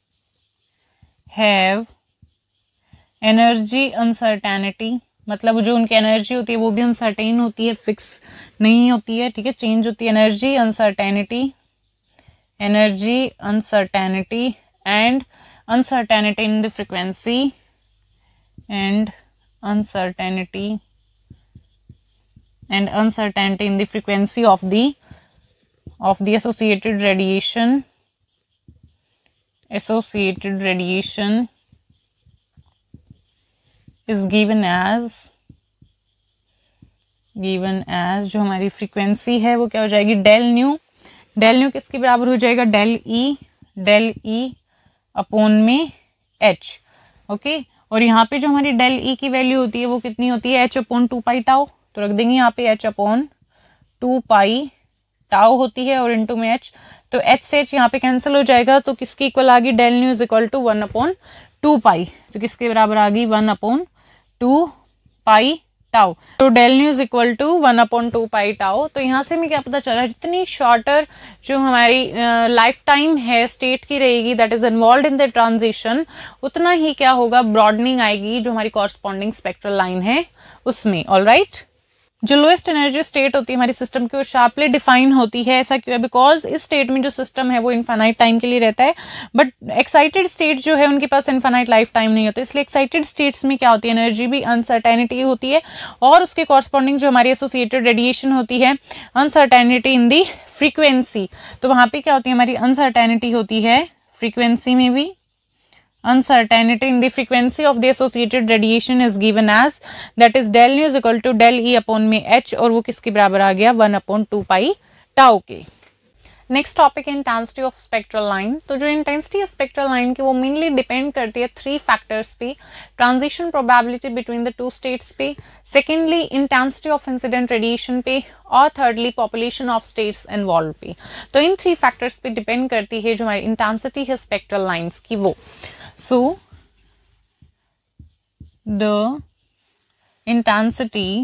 have energy uncertainty, मतलब जो उनकी energy होती है वो भी uncertain होती है, fix नहीं होती है, ठीक है, चेंज होती है. Energy uncertainty energy uncertainty and uncertainty in the frequency and uncertainty and uncertainty in the frequency of the of the associated radiation associated radiation is given as given as जो हमारी frequency है वो क्या हो जाएगी, del nu. Del nu किसके बराबर हो जाएगा, del E, del E upon में एच। ओके, और यहाँ पे जो हमारी डेल ई की वैल्यू होती है वो कितनी होती है, h upon two pi tau. तो रख देंगे यहाँ पे h upon two pi tau होती है और इनटू में एच। तो एच से एच यहाँ पे कैंसिल हो जाएगा, तो किसकी इक्वल आ गई, del nu is equal to one upon two pi. तो किसके बराबर आ गई, one upon two pi tau. तो del nu is equal to one upon two pi tau. तो यहाँ से हमें क्या पता चला, जितनी शॉर्टर जो हमारी लाइफ टाइम है स्टेट की रहेगी that is involve in the transition, उतना ही क्या होगा, ब्रॉडनिंग आएगी जो हमारी कॉरस्पॉन्डिंग स्पेक्ट्रल लाइन है उसमें। ऑलराइट, जो लोएस्ट एनर्जी स्टेट होती है हमारी सिस्टम की वो शार्पली डिफाइन होती है। ऐसा क्यों है, बिकॉज इस स्टेट में जो सिस्टम है वो इनफाइनाइट टाइम के लिए रहता है, बट एक्साइटेड स्टेट जो है उनके पास इनफाइनाइट लाइफ टाइम नहीं होता। इसलिए एक्साइटेड स्टेट्स में क्या होती है, एनर्जी भी अनसर्टेनिटी होती है और उसके कॉरस्पॉन्डिंग जो हमारी एसोसिएटेड रेडिएशन होती है, अनसर्टेनिटी इन दी फ्रीक्वेंसी। तो वहां पर क्या होती है, हमारी अनसर्टेनिटी होती है फ्रीक्वेंसी में भी। Uncertainty in the frequency of the associated radiation is given as, that is del nu is equal to del E upon में h, और वो किसके बराबर आ गया, one upon two pi tau के। Next topic intensity of spectral line. तो जो इंटेंसिटी है स्पेक्ट्रल लाइन की वो मेनली डिपेंड करती है थ्री फैक्टर्स पे, transition probability between the two states पे, secondly intensity of incident radiation पे, और thirdly population of states involve पे। तो इन थ्री फैक्टर्स पे डिपेंड करती है जो हमारी इंटेंसिटी है स्पेक्ट्रल लाइन्स की वो। So, the intensity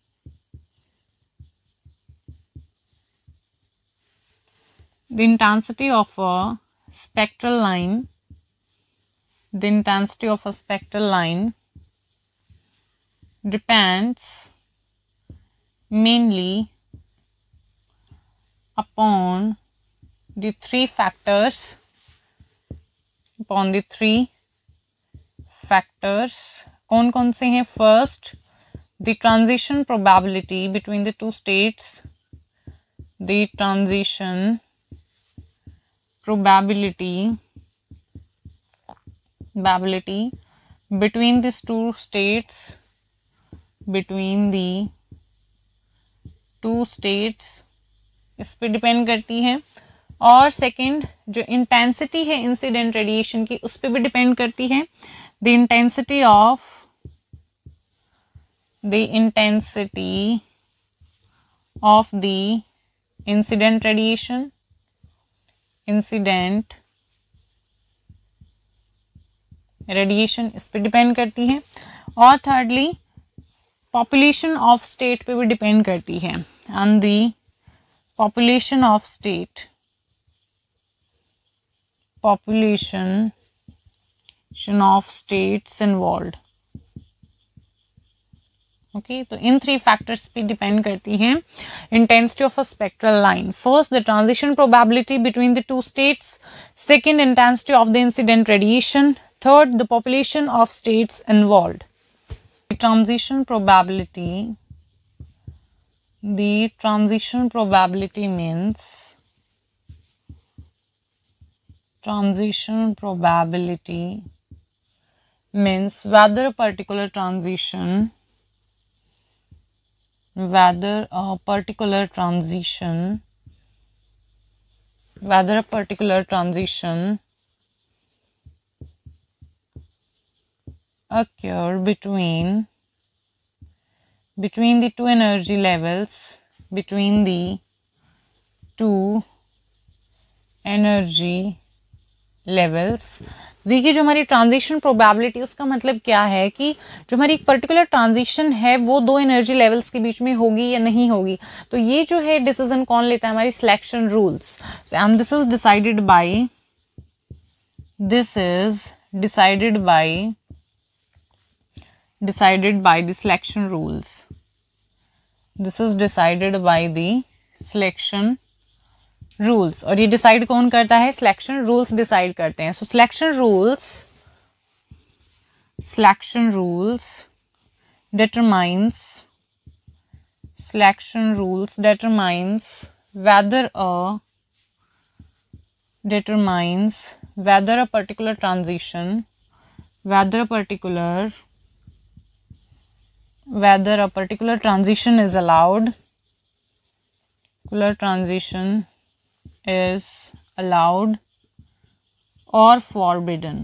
the intensity of a spectral line the intensity of a spectral line depends mainly upon the three factors upon the three factors। कौन कौन से हैं, first the transition probability between the two states, the transition probability probability between these two states between the two states इस पे depend करती है। और second जो इंटेंसिटी है इंसिडेंट रेडिएशन की उस पर भी डिपेंड करती है। The intensity of the intensity of the incident radiation incident radiation इस पे डिपेंड करती है। और थर्डली पॉपुलेशन ऑफ स्टेट पे भी डिपेंड करती है, and the population of state population of states involved। Okay okay, तो इन थ्री फैक्टर्स पे डिपेंड करती है intensity of a spectral line. First the transition probability between the two states, second intensity of the incident radiation, third the population of states involved. Transition probability the transition probability means transition probability means whether a particular transition whether a particular transition whether a particular transition occur between between the two energy levels between the two energy levels. देखिए जो हमारी transition probability उसका मतलब क्या है कि जो हमारी एक पर्टिकुलर ट्रांजिशन है वो दो एनर्जी लेवल्स के बीच में होगी या नहीं होगी। तो ये जो है डिसीजन कौन लेता है, हमारी selection rules, and this is decided by this is decided by decided by the selection rules this is decided by the selection rules. और ये डिसाइड कौन करता है, सिलेक्शन रूल्स डिसाइड करते हैं। So selection rules selection rules determines selection rules determines whether a determines whether a particular transition whether a particular whether a particular transition is allowed particular transition is allowed or forbidden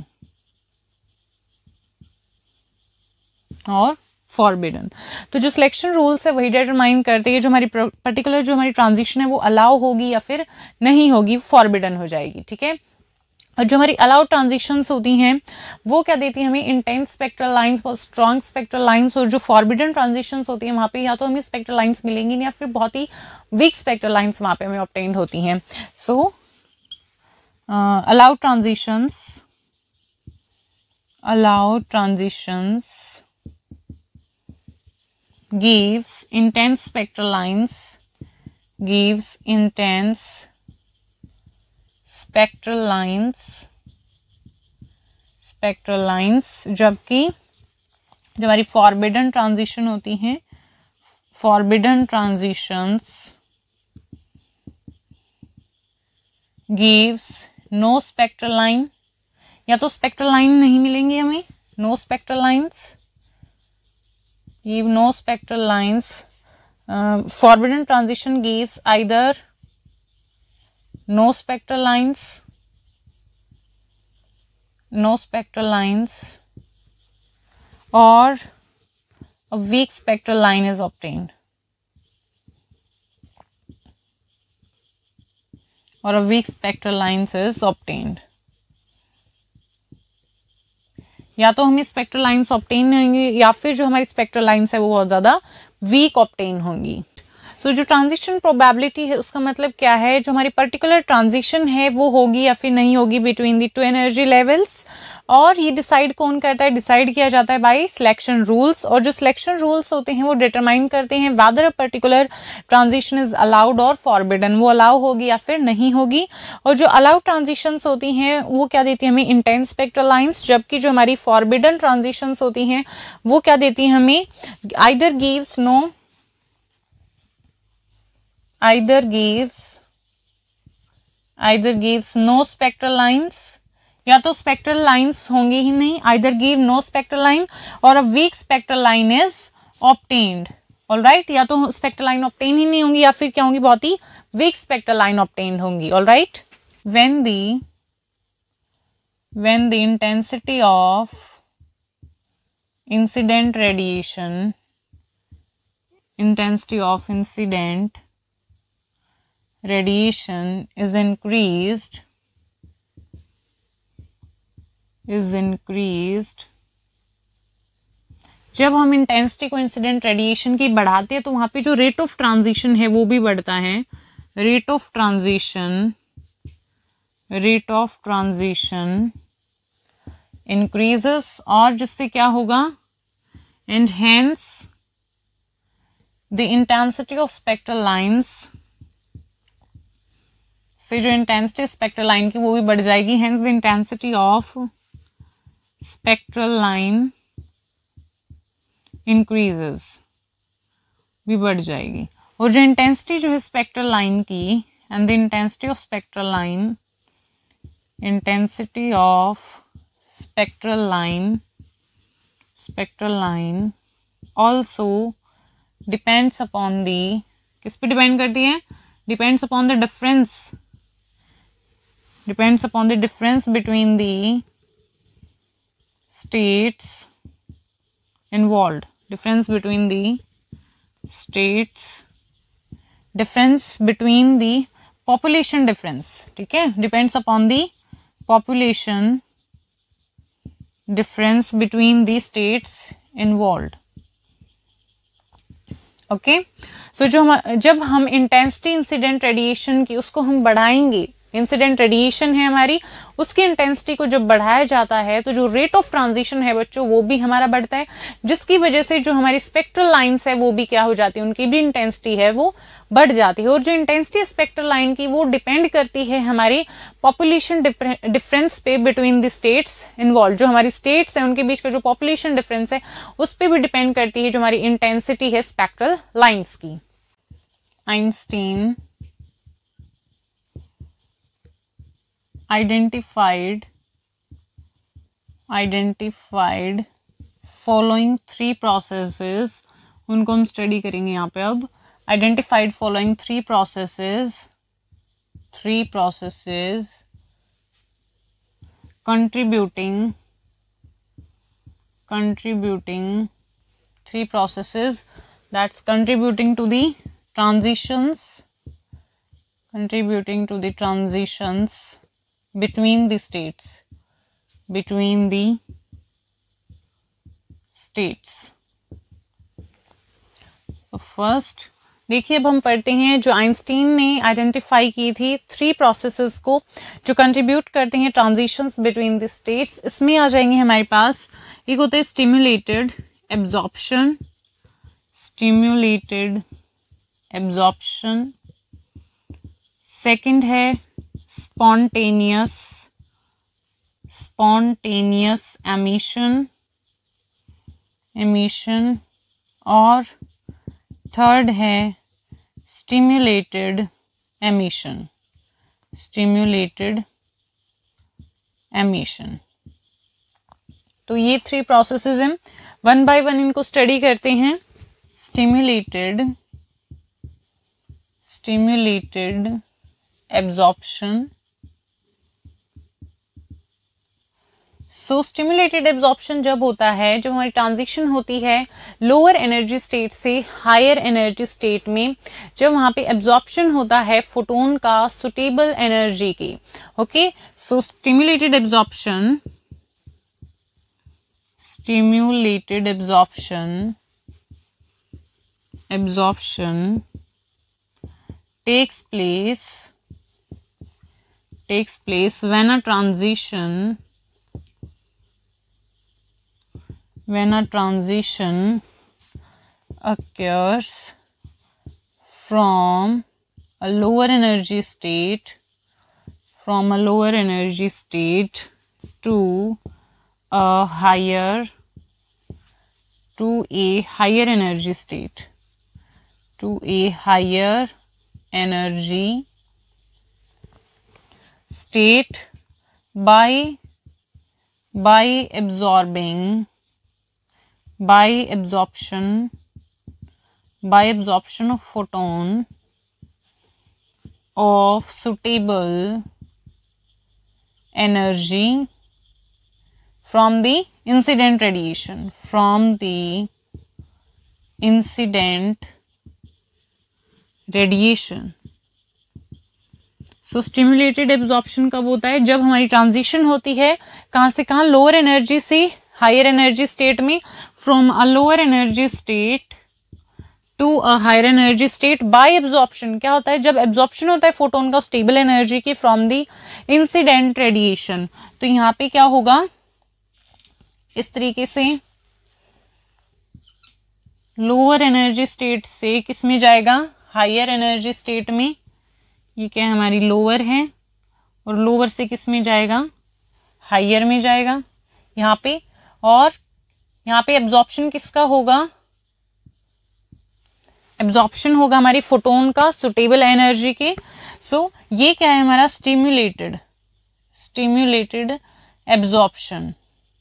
और forbidden. तो जो selection rules है वही determine करते हैं जो हमारी particular जो हमारी ट्रांजिशन है वो अलाउ होगी या फिर नहीं होगी, फॉरबिडन हो जाएगी, ठीक है। और जो हमारी अलाउड ट्रांजिशंस होती हैं वो क्या देती हैं हमें, इंटेंस स्पेक्ट्रल लाइंस, बहुत स्ट्रॉन्ग स्पेक्ट्रल लाइंस। और जो फॉरबिडन ट्रांजिशंस होती हैं वहाँ पे या तो हमें स्पेक्ट्रल लाइंस मिलेंगी या फिर बहुत ही वीक स्पेक्ट्रल लाइंस वहाँ पे हमें ऑब्टेन्ड होती हैं। So allowed transitions allowed transitions gives intense spectral lines gives intense spectral lines spectral lines जबकि जो हमारी forbidden transition होती हैं forbidden transitions gives no spectral line, या तो spectral line नहीं मिलेंगी हमें, no spectral lines give no spectral lines. Uh, forbidden transition gives either no spectral lines no spectral lines or a weak spectral line is obtained or a weak spectral lines is obtained. या तो हमें spectral lines obtain नहीं होंगी या फिर जो हमारी spectral lines है वो बहुत ज़्यादा वीक ऑब्टेन होंगी। सो so, जो ट्रांजिशन प्रोबेबिलिटी है उसका मतलब क्या है, जो हमारी पर्टिकुलर ट्रांजिशन है वो होगी या फिर नहीं होगी between the two energy levels. और ये डिसाइड कौन करता है, डिसाइड किया जाता है बाय सिलेक्शन रूल्स। और जो सिलेक्शन रूल्स होते हैं वो डिटरमाइन करते हैं whether a particular transition is allowed और फॉरबिडन, वो अलाउ होगी या फिर नहीं होगी। और जो अलाउड ट्रांजिशंस होती हैं वो क्या देती है हमें, इंटेंस स्पेक्ट्रल लाइंस, जबकि जो हमारी फॉरबिडन ट्रांजिशंस होती हैं वो क्या देती है हमें, either gives no either gives either gives no spectral lines, या तो स्पेक्ट्रल लाइंस होंगी ही नहीं, either give no spectral line और a weak spectral line is obtained, all right, या तो स्पेक्ट्रल लाइन ऑब्टेन ही नहीं होंगी या फिर क्या होंगी, बहुत ही वीक स्पेक्ट्रल लाइन ऑब्टेन होंगी, all right। when the when the intensity of incident radiation intensity of incident radiation is increased is increased जब हम इंटेंसिटी को इंसिडेंट रेडिएशन की बढ़ाते हैं तो वहां पे जो रेट ऑफ ट्रांजिशन है वो भी बढ़ता है, rate of transition rate of transition increases, और जिससे क्या होगा, and hence the intensity of spectral lines, से जो इंटेंसिटी स्पेक्ट्रल लाइन की वो भी बढ़ जाएगी, hence the intensity of spectral line increases, भी बढ़ जाएगी। और जो इंटेंसिटी जो है स्पेक्ट्रल लाइन की, and the intensity of spectral line intensity of spectral line spectral line also depends upon the, किस पे डिपेंड करती है, depends upon the difference depends upon the difference between the states involved, difference between the states, difference between the population difference, ठीक है, depends upon the population difference between the states involved, okay okay? So so, जो हम जब हम intensity incident radiation की उसको हम बढ़ाएंगे, इंसिडेंट रेडिएशन है हमारी, उसकी इंटेंसिटी को जब बढ़ाया जाता है तो जो रेट ऑफ ट्रांजिशन है बच्चों वो भी हमारा बढ़ता है, जिसकी वजह से जो हमारी स्पेक्ट्रल लाइंस है वो भी क्या हो जाती है, उनकी भी इंटेंसिटी है वो बढ़ जाती है। और जो इंटेंसिटी स्पेक्ट्रल लाइन की वो डिपेंड करती है हमारी पॉपुलेशन डिफरेंस पे बिटवीन द स्टेट्स इन्वॉल्व, जो हमारी स्टेट्स है उनके बीच का जो पॉपुलेशन डिफरेंस है उस पर भी डिपेंड करती है जो हमारी इंटेंसिटी है स्पेक्ट्रल लाइंस की। Einstein identified identified following three processes, उनको हम स्टडी करेंगे यहाँ पे अब। Identified following three processes three processes contributing contributing three processes that's contributing to the transitions contributing to the transitions between the states between the states so first देखिए अब हम पढ़ते हैं जो आइंस्टीन ने आइडेंटिफाई की थी थ्री प्रोसेसेस को जो कंट्रीब्यूट करते हैं ट्रांजिशंस बिटवीन द स्टेट्स। इसमें आ जाएंगे हमारे पास, एक होता है stimulated absorption stimulated absorption second है स्पॉन्टेनियस स्पॉन्टेनियस एमिशन एमिशन और थर्ड है स्टिम्युलेटेड एमिशन स्टिम्युलेटेड एमिशन। तो ये थ्री प्रोसेसेस हैं, वन बाय वन इनको स्टडी करते हैं। Stimulated stimulated absorption. So stimulated absorption जब होता है, जब हमारी ट्रांजिशन होती है लोअर एनर्जी स्टेट से हायर एनर्जी स्टेट में, जब वहाँ पे एब्जॉर्प्शन होता है फोटोन का सुटेबल एनर्जी की। Okay, so stimulated absorption stimulated absorption absorption takes place takes place when a transition when a transition occurs from a lower energy state from a lower energy state to a higher to a higher energy state to a higher energy state by by absorbing by absorption by absorption of photon of suitable energy from the incident radiation from the incident radiation. So stimulated absorption कब होता है? जब हमारी transition होती है कहाँ से कहाँ, लोअर एनर्जी से हायर एनर्जी स्टेट में, from a lower energy state to a higher energy state by absorption. क्या होता है? जब एब्जॉर्प्शन होता है फोटोन का स्टेबल एनर्जी की फ्रॉम द इंसिडेंट रेडिएशन। तो यहाँ पे क्या होगा, इस तरीके से लोअर एनर्जी स्टेट से किस में जाएगा, हायर एनर्जी स्टेट में। ये क्या है, हमारी लोअर है, और लोअर से किस में जाएगा, हायर में जाएगा यहाँ पे। और यहाँ पे एब्जॉर्प्शन किसका होगा, एब्जॉर्प्शन होगा हमारी फोटोन का सुटेबल एनर्जी के। सो so, ये क्या है हमारा stimulated stimulated absorption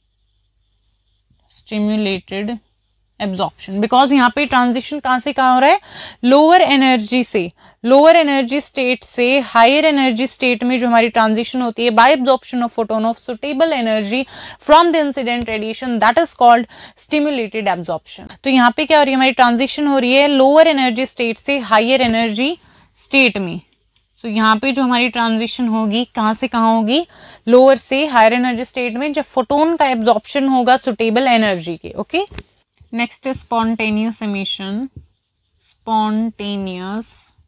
stimulated absorption. Because यहाँ पे ट्रांजिशन कहाँ से कहाँ हो रहा है, लोअर एनर्जी से लोअर एनर्जी स्टेट से हायर एनर्जी स्टेट में जो हमारी ट्रांजिशन होती है by absorption of photon of suitable energy from the incident radiation, that is called stimulated absorption. तो यहाँ पे क्या हो रही है, हमारी ट्रांजिशन हो रही है लोअर एनर्जी स्टेट से हायर एनर्जी स्टेट में। तो so, यहाँ पे जो हमारी ट्रांजिशन होगी कहाँ से कहाँ होगी, लोअर से हायर एनर्जी स्टेट में, जब फोटोन का एब्जॉर्प्शन होगा सुटेबल एनर्जी के। ओके, नेक्स्ट है spontaneous emission spontaneous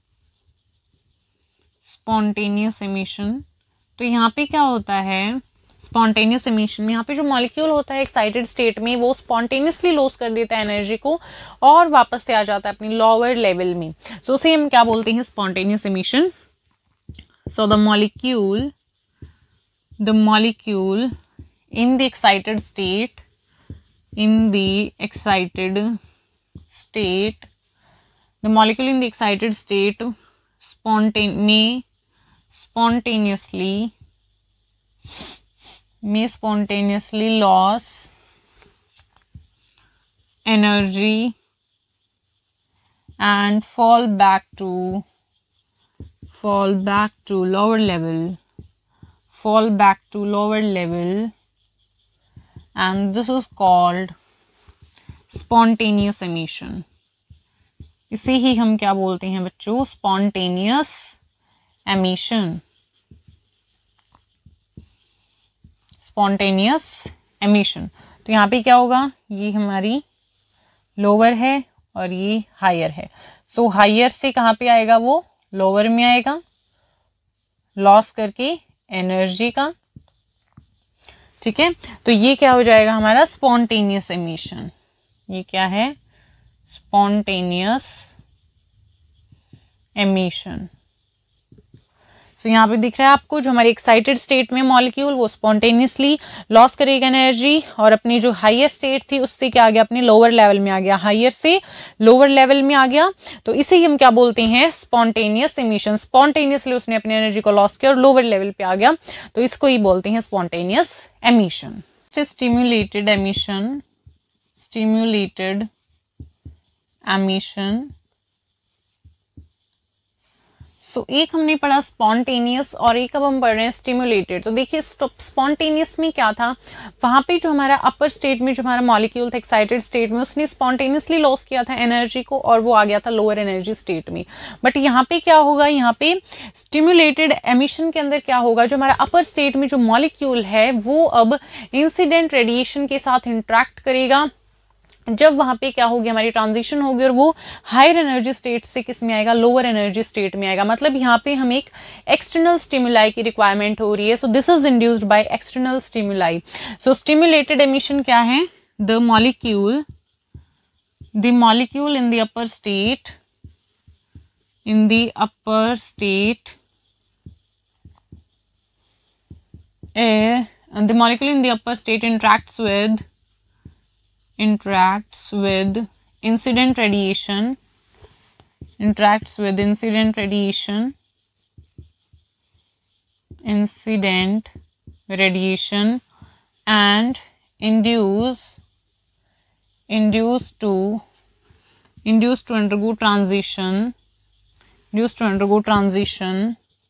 spontaneous emission. तो यहाँ पे क्या होता है, स्पॉन्टेनियस एमिशन में यहाँ पे जो मॉलिक्यूल होता है एक्साइटेड स्टेट में, वो स्पॉन्टेनियसली लॉस कर देता है एनर्जी को और वापस से आ जाता है अपनी लोअर लेवल में। सो उसे हम क्या बोलते हैं, spontaneous emission. So the molecule the molecule in the excited state in the excited state the molecule in the excited state spontane may spontaneously may spontaneously lose energy and fall back to fall back to lower level fall back to lower level and this is called spontaneous emission. इसे ही हम क्या बोलते हैं बच्चों? spontaneous emission. spontaneous emission. तो यहाँ पे क्या होगा? ये हमारी लोअर है और ये हायर है. सो so, हायर से कहाँ पे आएगा? वो लोअर में आएगा, लॉस करके एनर्जी का. ठीक है, तो ये क्या हो जाएगा हमारा? Spontaneous emission. ये क्या है? Spontaneous emission. सो so, यहाँ पे दिख रहा है आपको जो हमारे एक्साइटेड स्टेट में मॉलिक्यूल वो स्पॉन्टेनियसली लॉस करेगा एनर्जी और अपनी जो हायर स्टेट थी उससे क्या आ गया? अपने लोअर लेवल में आ गया, हायर से लोअर लेवल में आ गया. तो इसे ही हम क्या बोलते हैं? Spontaneous emission. स्पॉन्टेनियसली उसने अपनी एनर्जी को लॉस किया और लोअर लेवल पे आ गया, तो इसको ही बोलते हैं spontaneous emission. Stimulated emission. Stimulated emission. So so, एक हमने पढ़ा स्पॉन्टेनियस और एक अब हम पढ़ रहे हैं स्टिमुलेटेड. तो देखिए स्पॉन्टेनियस में क्या था? वहां पे जो हमारा अपर स्टेट में जो हमारा मॉलिक्यूल था एक्साइटेड स्टेट में, उसने स्पॉन्टेनियसली लॉस किया था एनर्जी को और वो आ गया था लोअर एनर्जी स्टेट में. बट यहाँ पे क्या होगा? यहाँ पे स्टिमुलेटेड एमिशन के अंदर क्या होगा? जो हमारा अपर स्टेट में जो मॉलिक्यूल है वो अब इंसिडेंट रेडिएशन के साथ इंटरेक्ट करेगा. जब वहां पे क्या होगी? हमारी ट्रांजिशन होगी और वो हायर एनर्जी स्टेट से किस में आएगा? लोअर एनर्जी स्टेट में आएगा. मतलब यहाँ पे हम एक एक्सटर्नल स्टिमुलाई की रिक्वायरमेंट हो रही है. So this is induced by external stimuli. So stimulated emission क्या है? The molecule the molecule in the upper state in the upper state the molecule in the upper state interacts with interacts with incident radiation interacts with incident radiation incident radiation and induce induce to induce to undergo transition induce to undergo transition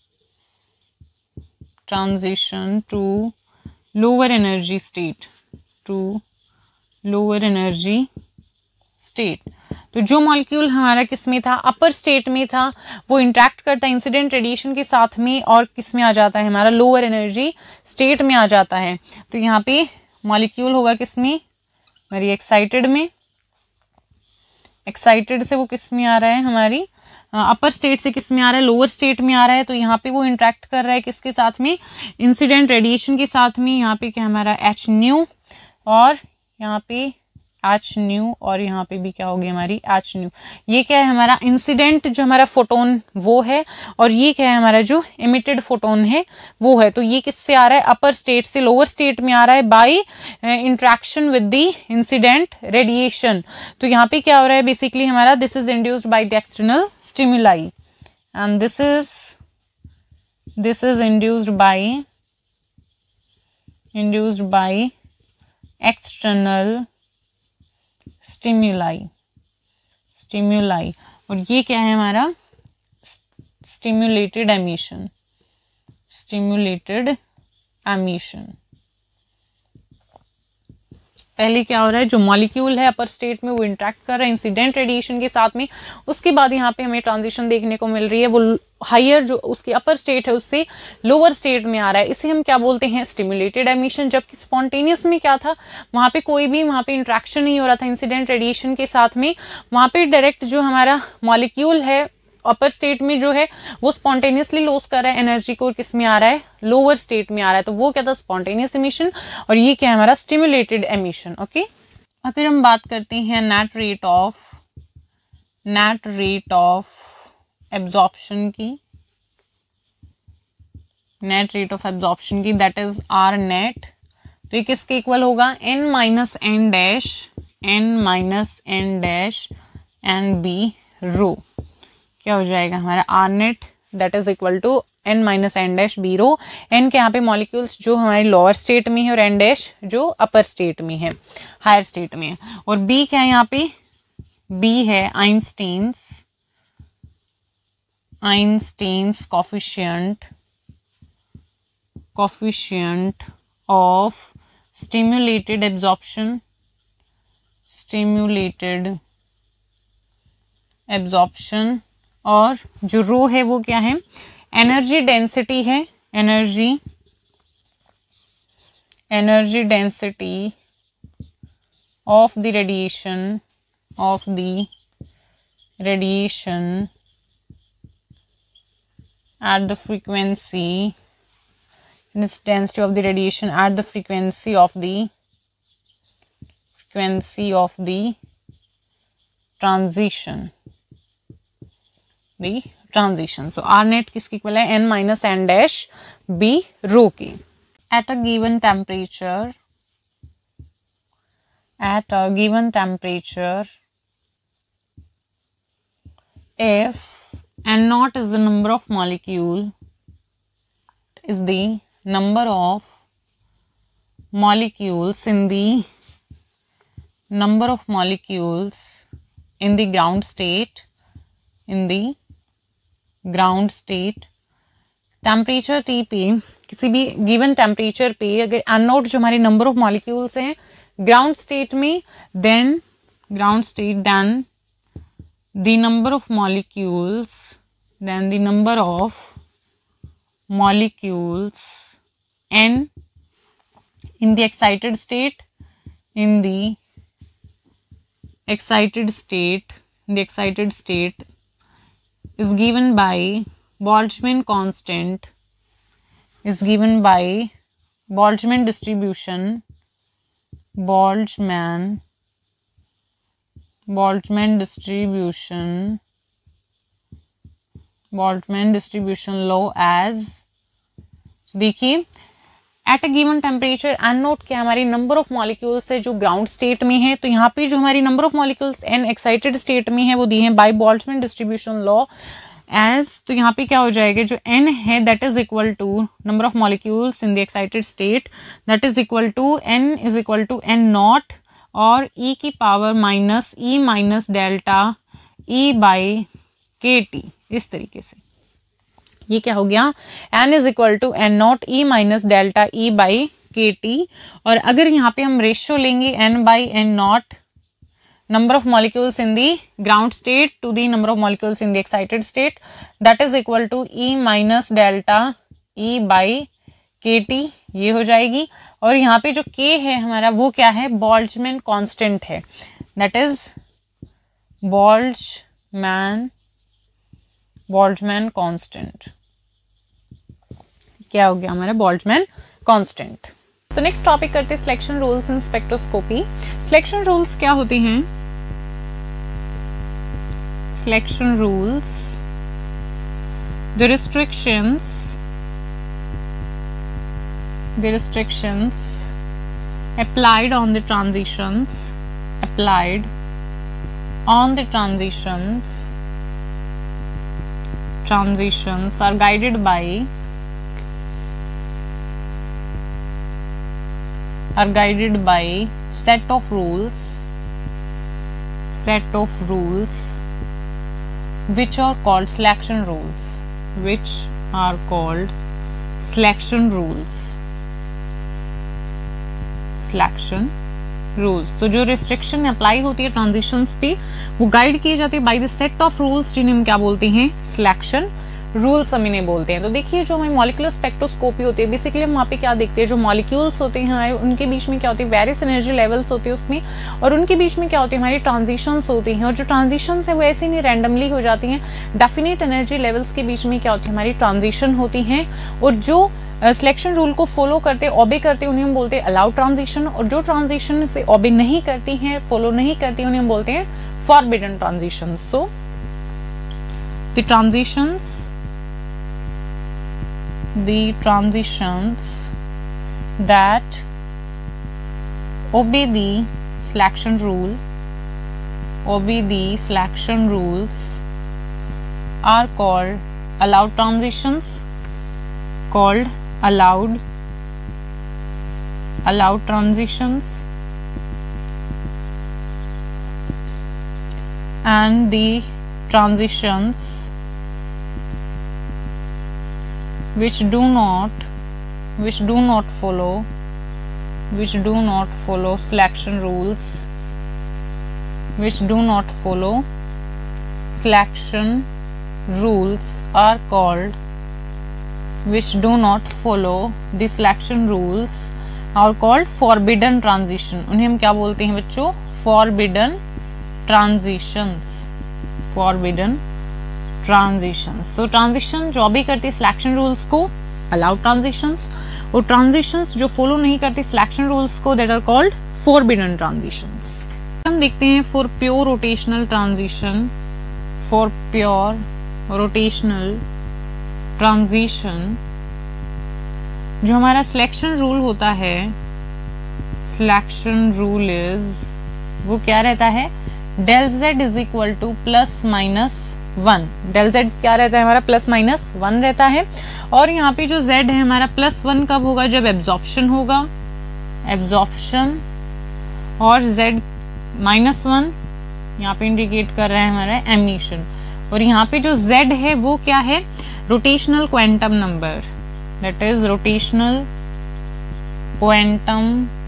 transition to lower energy state to lower energy state. तो जो molecule हमारा किस में था? अपर state में था, वो interact करता है इंसिडेंट रेडिएशन के साथ में और किस में आ जाता है? हमारा लोअर एनर्जी स्टेट में आ जाता है. तो यहाँ पे मॉलिक्यूल होगा किस में? हमारी एक्साइटेड में. एक्साइटेड से वो किस में आ रहा है? हमारी अपर स्टेट से किस में आ रहा है? लोअर स्टेट में आ रहा है. तो यहाँ पे वो इंटरेक्ट कर रहा है किसके साथ में? इंसिडेंट रेडिएशन के साथ में. यहाँ पे क्या हमारा एच न्यू और यहाँ पे एच न्यू और यहाँ पे भी क्या होगी? हमारी एच न्यू. ये क्या है? हमारा इंसिडेंट जो हमारा फोटोन वो है और ये क्या है? हमारा जो इमिटेड फोटोन है वो है. तो ये किससे आ रहा है? अपर स्टेट से लोअर स्टेट में आ रहा है by interaction with the incident radiation. तो यहाँ पे क्या हो रहा है? बेसिकली हमारा this is induced by the external stimuli and this is this is induced by induced by external stimuli stimuli और ये क्या है? हमारा स्टिमुलेटेड एमिशन स्टिमुलेटेड एमिशन. पहले क्या हो रहा है? जो मॉलिक्यूल है अपर स्टेट में वो इंटरेक्ट कर रहा है इंसिडेंट रेडिएशन के साथ में. उसके बाद यहाँ पे हमें ट्रांजिशन देखने को मिल रही है, वो हायर जो उसकी अपर स्टेट है उससे लोअर स्टेट में आ रहा है. इसे हम क्या बोलते हैं? Stimulated emission. जबकि स्पॉन्टेनियस में क्या था? वहां पे कोई भी वहां पे इंटरेक्शन नहीं हो रहा था इंसिडेंट रेडिएशन के साथ में. वहां पे डायरेक्ट जो हमारा मॉलिक्यूल है अपर स्टेट में जो है वो स्पॉन्टेनियसली लॉस कर रहा है एनर्जी को और किस में आ रहा है? लोअर स्टेट में आ रहा है. तो वो क्या था? Spontaneous emission. और ये क्या है? हमारा स्टिमुलेटेड एमिशन. ओके, अब फिर हम बात करते हैं net rate of net rate of absorption की नेट रेट ऑफ एब्जॉर्प्शन की दैट इज आर नेट. तो ये किसके इक्वल होगा? N minus n dash n minus n dash n B rho. क्या हो जाएगा हमारा? R net that is equal to n minus n dash B rho. N के यहाँ पे मॉलिक्यूल्स जो हमारे लोअर स्टेट में है और एन डैश जो अपर स्टेट में है, हायर स्टेट में है। और बी क्या है यहाँ पे, बी है Einstein's Einstein's coefficient coefficient of stimulated absorption stimulated absorption. और जो रो है वो क्या है, एनर्जी डेंसिटी है, energy energy density of the radiation of the radiation at the frequency its density of the radiation at the frequency of the frequency of the transition the transition so R net किसकी इक्वल है, n minus n dash b rho की। at a given temperature at a given temperature if n naught is the number of molecule is the number of molecules in the number of molecules in the ground state in the ground state temperature T पे किसी भी given temperature पे अगर n naught जो हमारे number of molecules हैं ground state में, then ground state then the number of molecules then the number of molecules n in the excited state in the excited state in the excited state is given by Boltzmann constant is given by Boltzmann distribution Boltzmann Boltzmann distribution Boltzmann distribution law as, देखिए at a given temperature n naught क्या हमारी number of molecules है जो ground state में है, तो यहाँ पे जो हमारी number of molecules in excited state में है वो दी है by Boltzmann distribution law as, तो यहाँ पे क्या हो जाएगा जो एन है that is equal to number of molecules in the excited state that is equal to N is equal to N nought और e की power minus E minus delta E by K T. इस तरीके से ये क्या हो गया, n is equal to N nought E minus delta E by K T. और अगर यहाँ पे हम रेशियो लेंगे n by N nought number of molecules in the ground state to the number of molecules in the excited state that is equal to E minus delta E by kt, ये हो जाएगी। और यहाँ पे जो k है हमारा वो क्या है, बोल्ट्जमैन कांस्टेंट है, that is Boltzmann Boltzmann constant. क्या हो गया हमारा Boltzmann constant. So next topic करते हैं selection rules in spectroscopy. Selection rules क्या होते हैं? Selection rules, the restrictions the restrictions applied on the transitions applied on the transitions transitions are guided by are guided by set of rules set of rules which are called selection rules which are called selection rules selection rules. तो जो restriction apply होती है transitions पे वो guide की जाती है by the set of rules जिन्हें हम क्या बोलते हैं, सिलेक्शन रूल्स हम इन्हें बोलते हैं। तो देखिए जो हमारी मॉलिक्यूलर स्पेक्ट्रोस्कोपी होती है बेसिकली हम वहाँ पे क्या देखते हैं, जो मॉलिक्यूल्स होते हैं हमारे उनके बीच में क्या होती है, वेरियस एनर्जी लेवल्स होते हैं उसमें, और उनके बीच में क्या होती है हमारी ट्रांजिशंस होती हैं। और जो ट्रांजिशंस है वो ऐसे नहीं रैंडमली हो जाती हैं, डेफिनेट एनर्जी लेवल्स के बीच में क्या होती है हमारी ट्रांजिशन होती हैं। और जो सिलेक्शन uh, रूल को फॉलो करते ओबे करते उन्हें हम बोलते हैं अलाउड ट्रांजिशन, और जो ट्रांजिशन से ओबे नहीं करती हैं, फॉलो नहीं करती उन्हें हम बोलते हैं forbidden transition. So the transitions the transitions that obey the selection rule obey the selection rules are called allowed transitions called allowed allowed transitions, and the transitions which do not which do not follow which do not follow selection rules which do not follow selection rules are called which do not follow the selection rules are called forbidden transition. उन्हें हम क्या बोलते हैं बच्चों? forbidden transitions forbidden transitions. so transition जो भी करती है selection rules को allowed transitions, और transitions जो follow नहीं करती selection rules को that are called forbidden transitions. हम देखते हैं for pure rotational transition for pure rotational transition जो हमारा सिलेक्शन रूल होता है, सिलेक्शन रूल इज वो क्या रहता है? Del Z is equal to plus minus one. Del Z क्या रहता है हमारा? प्लस माइनस वन रहता है. और यहाँ पे जो जेड है हमारा प्लस वन कब होगा? जब एब्जॉर्प्शन होगा, एब्जॉर्प्शन. और जेड माइनस वन यहाँ पे इंडिकेट कर रहा है हमारा एमिशन. और यहाँ पे जो जेड है वो क्या है? Rotational quantum number, that is rotational quantum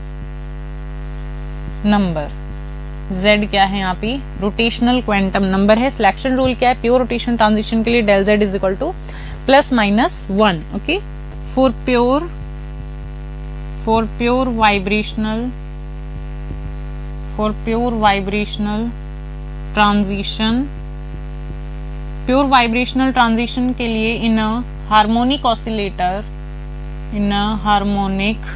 number. z क्या है यहाँ पे? रोटेशनल क्वांटम नंबर है. सिलेक्शन रूल क्या है? प्योर रोटेशन ट्रांजिशन के लिए del z is equal to plus minus one. Okay, for pure for pure vibrational for pure vibrational transition pure vibrational transition के लिए in a harmonic oscillator in a harmonic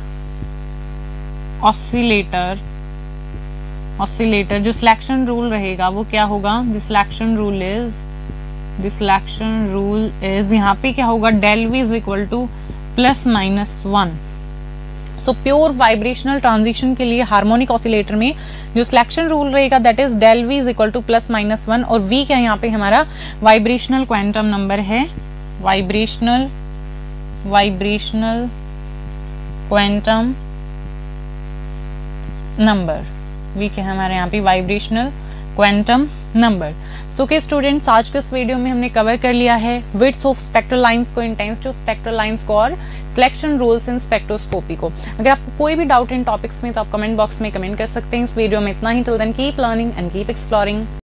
oscillator oscillator जो selection rule रहेगा वो क्या होगा? The selection rule is the selection rule is यहाँ पे क्या होगा? Del V is equal to plus minus one. So pure vibrational transition के लिए हार्मोनिक ऑसिलेटर में जो सिलेक्शन रूल रहेगा that is del V is equal to plus minus one. और वी क्या यहाँ पे हमारा वाइब्रेशनल क्वांटम नंबर है. Vibrational vibrational quantum number V क्या है हमारे यहाँ पे? Vibrational quantum number. सो के स्टूडेंट्स, आज के इस वीडियो में हमने कवर कर लिया है विड्थ ऑफ स्पेक्ट्रल लाइंस को, इंटेंसिटी ऑफ स्पेक्ट्रल लाइंस को, और सिलेक्शन रूल्स इन स्पेक्ट्रोस्कोपी को. अगर आपको कोई भी डाउट इन टॉपिक्स में तो आप कमेंट बॉक्स में कमेंट कर सकते हैं. इस वीडियो में इतना ही. Till then keep learning and keep exploring.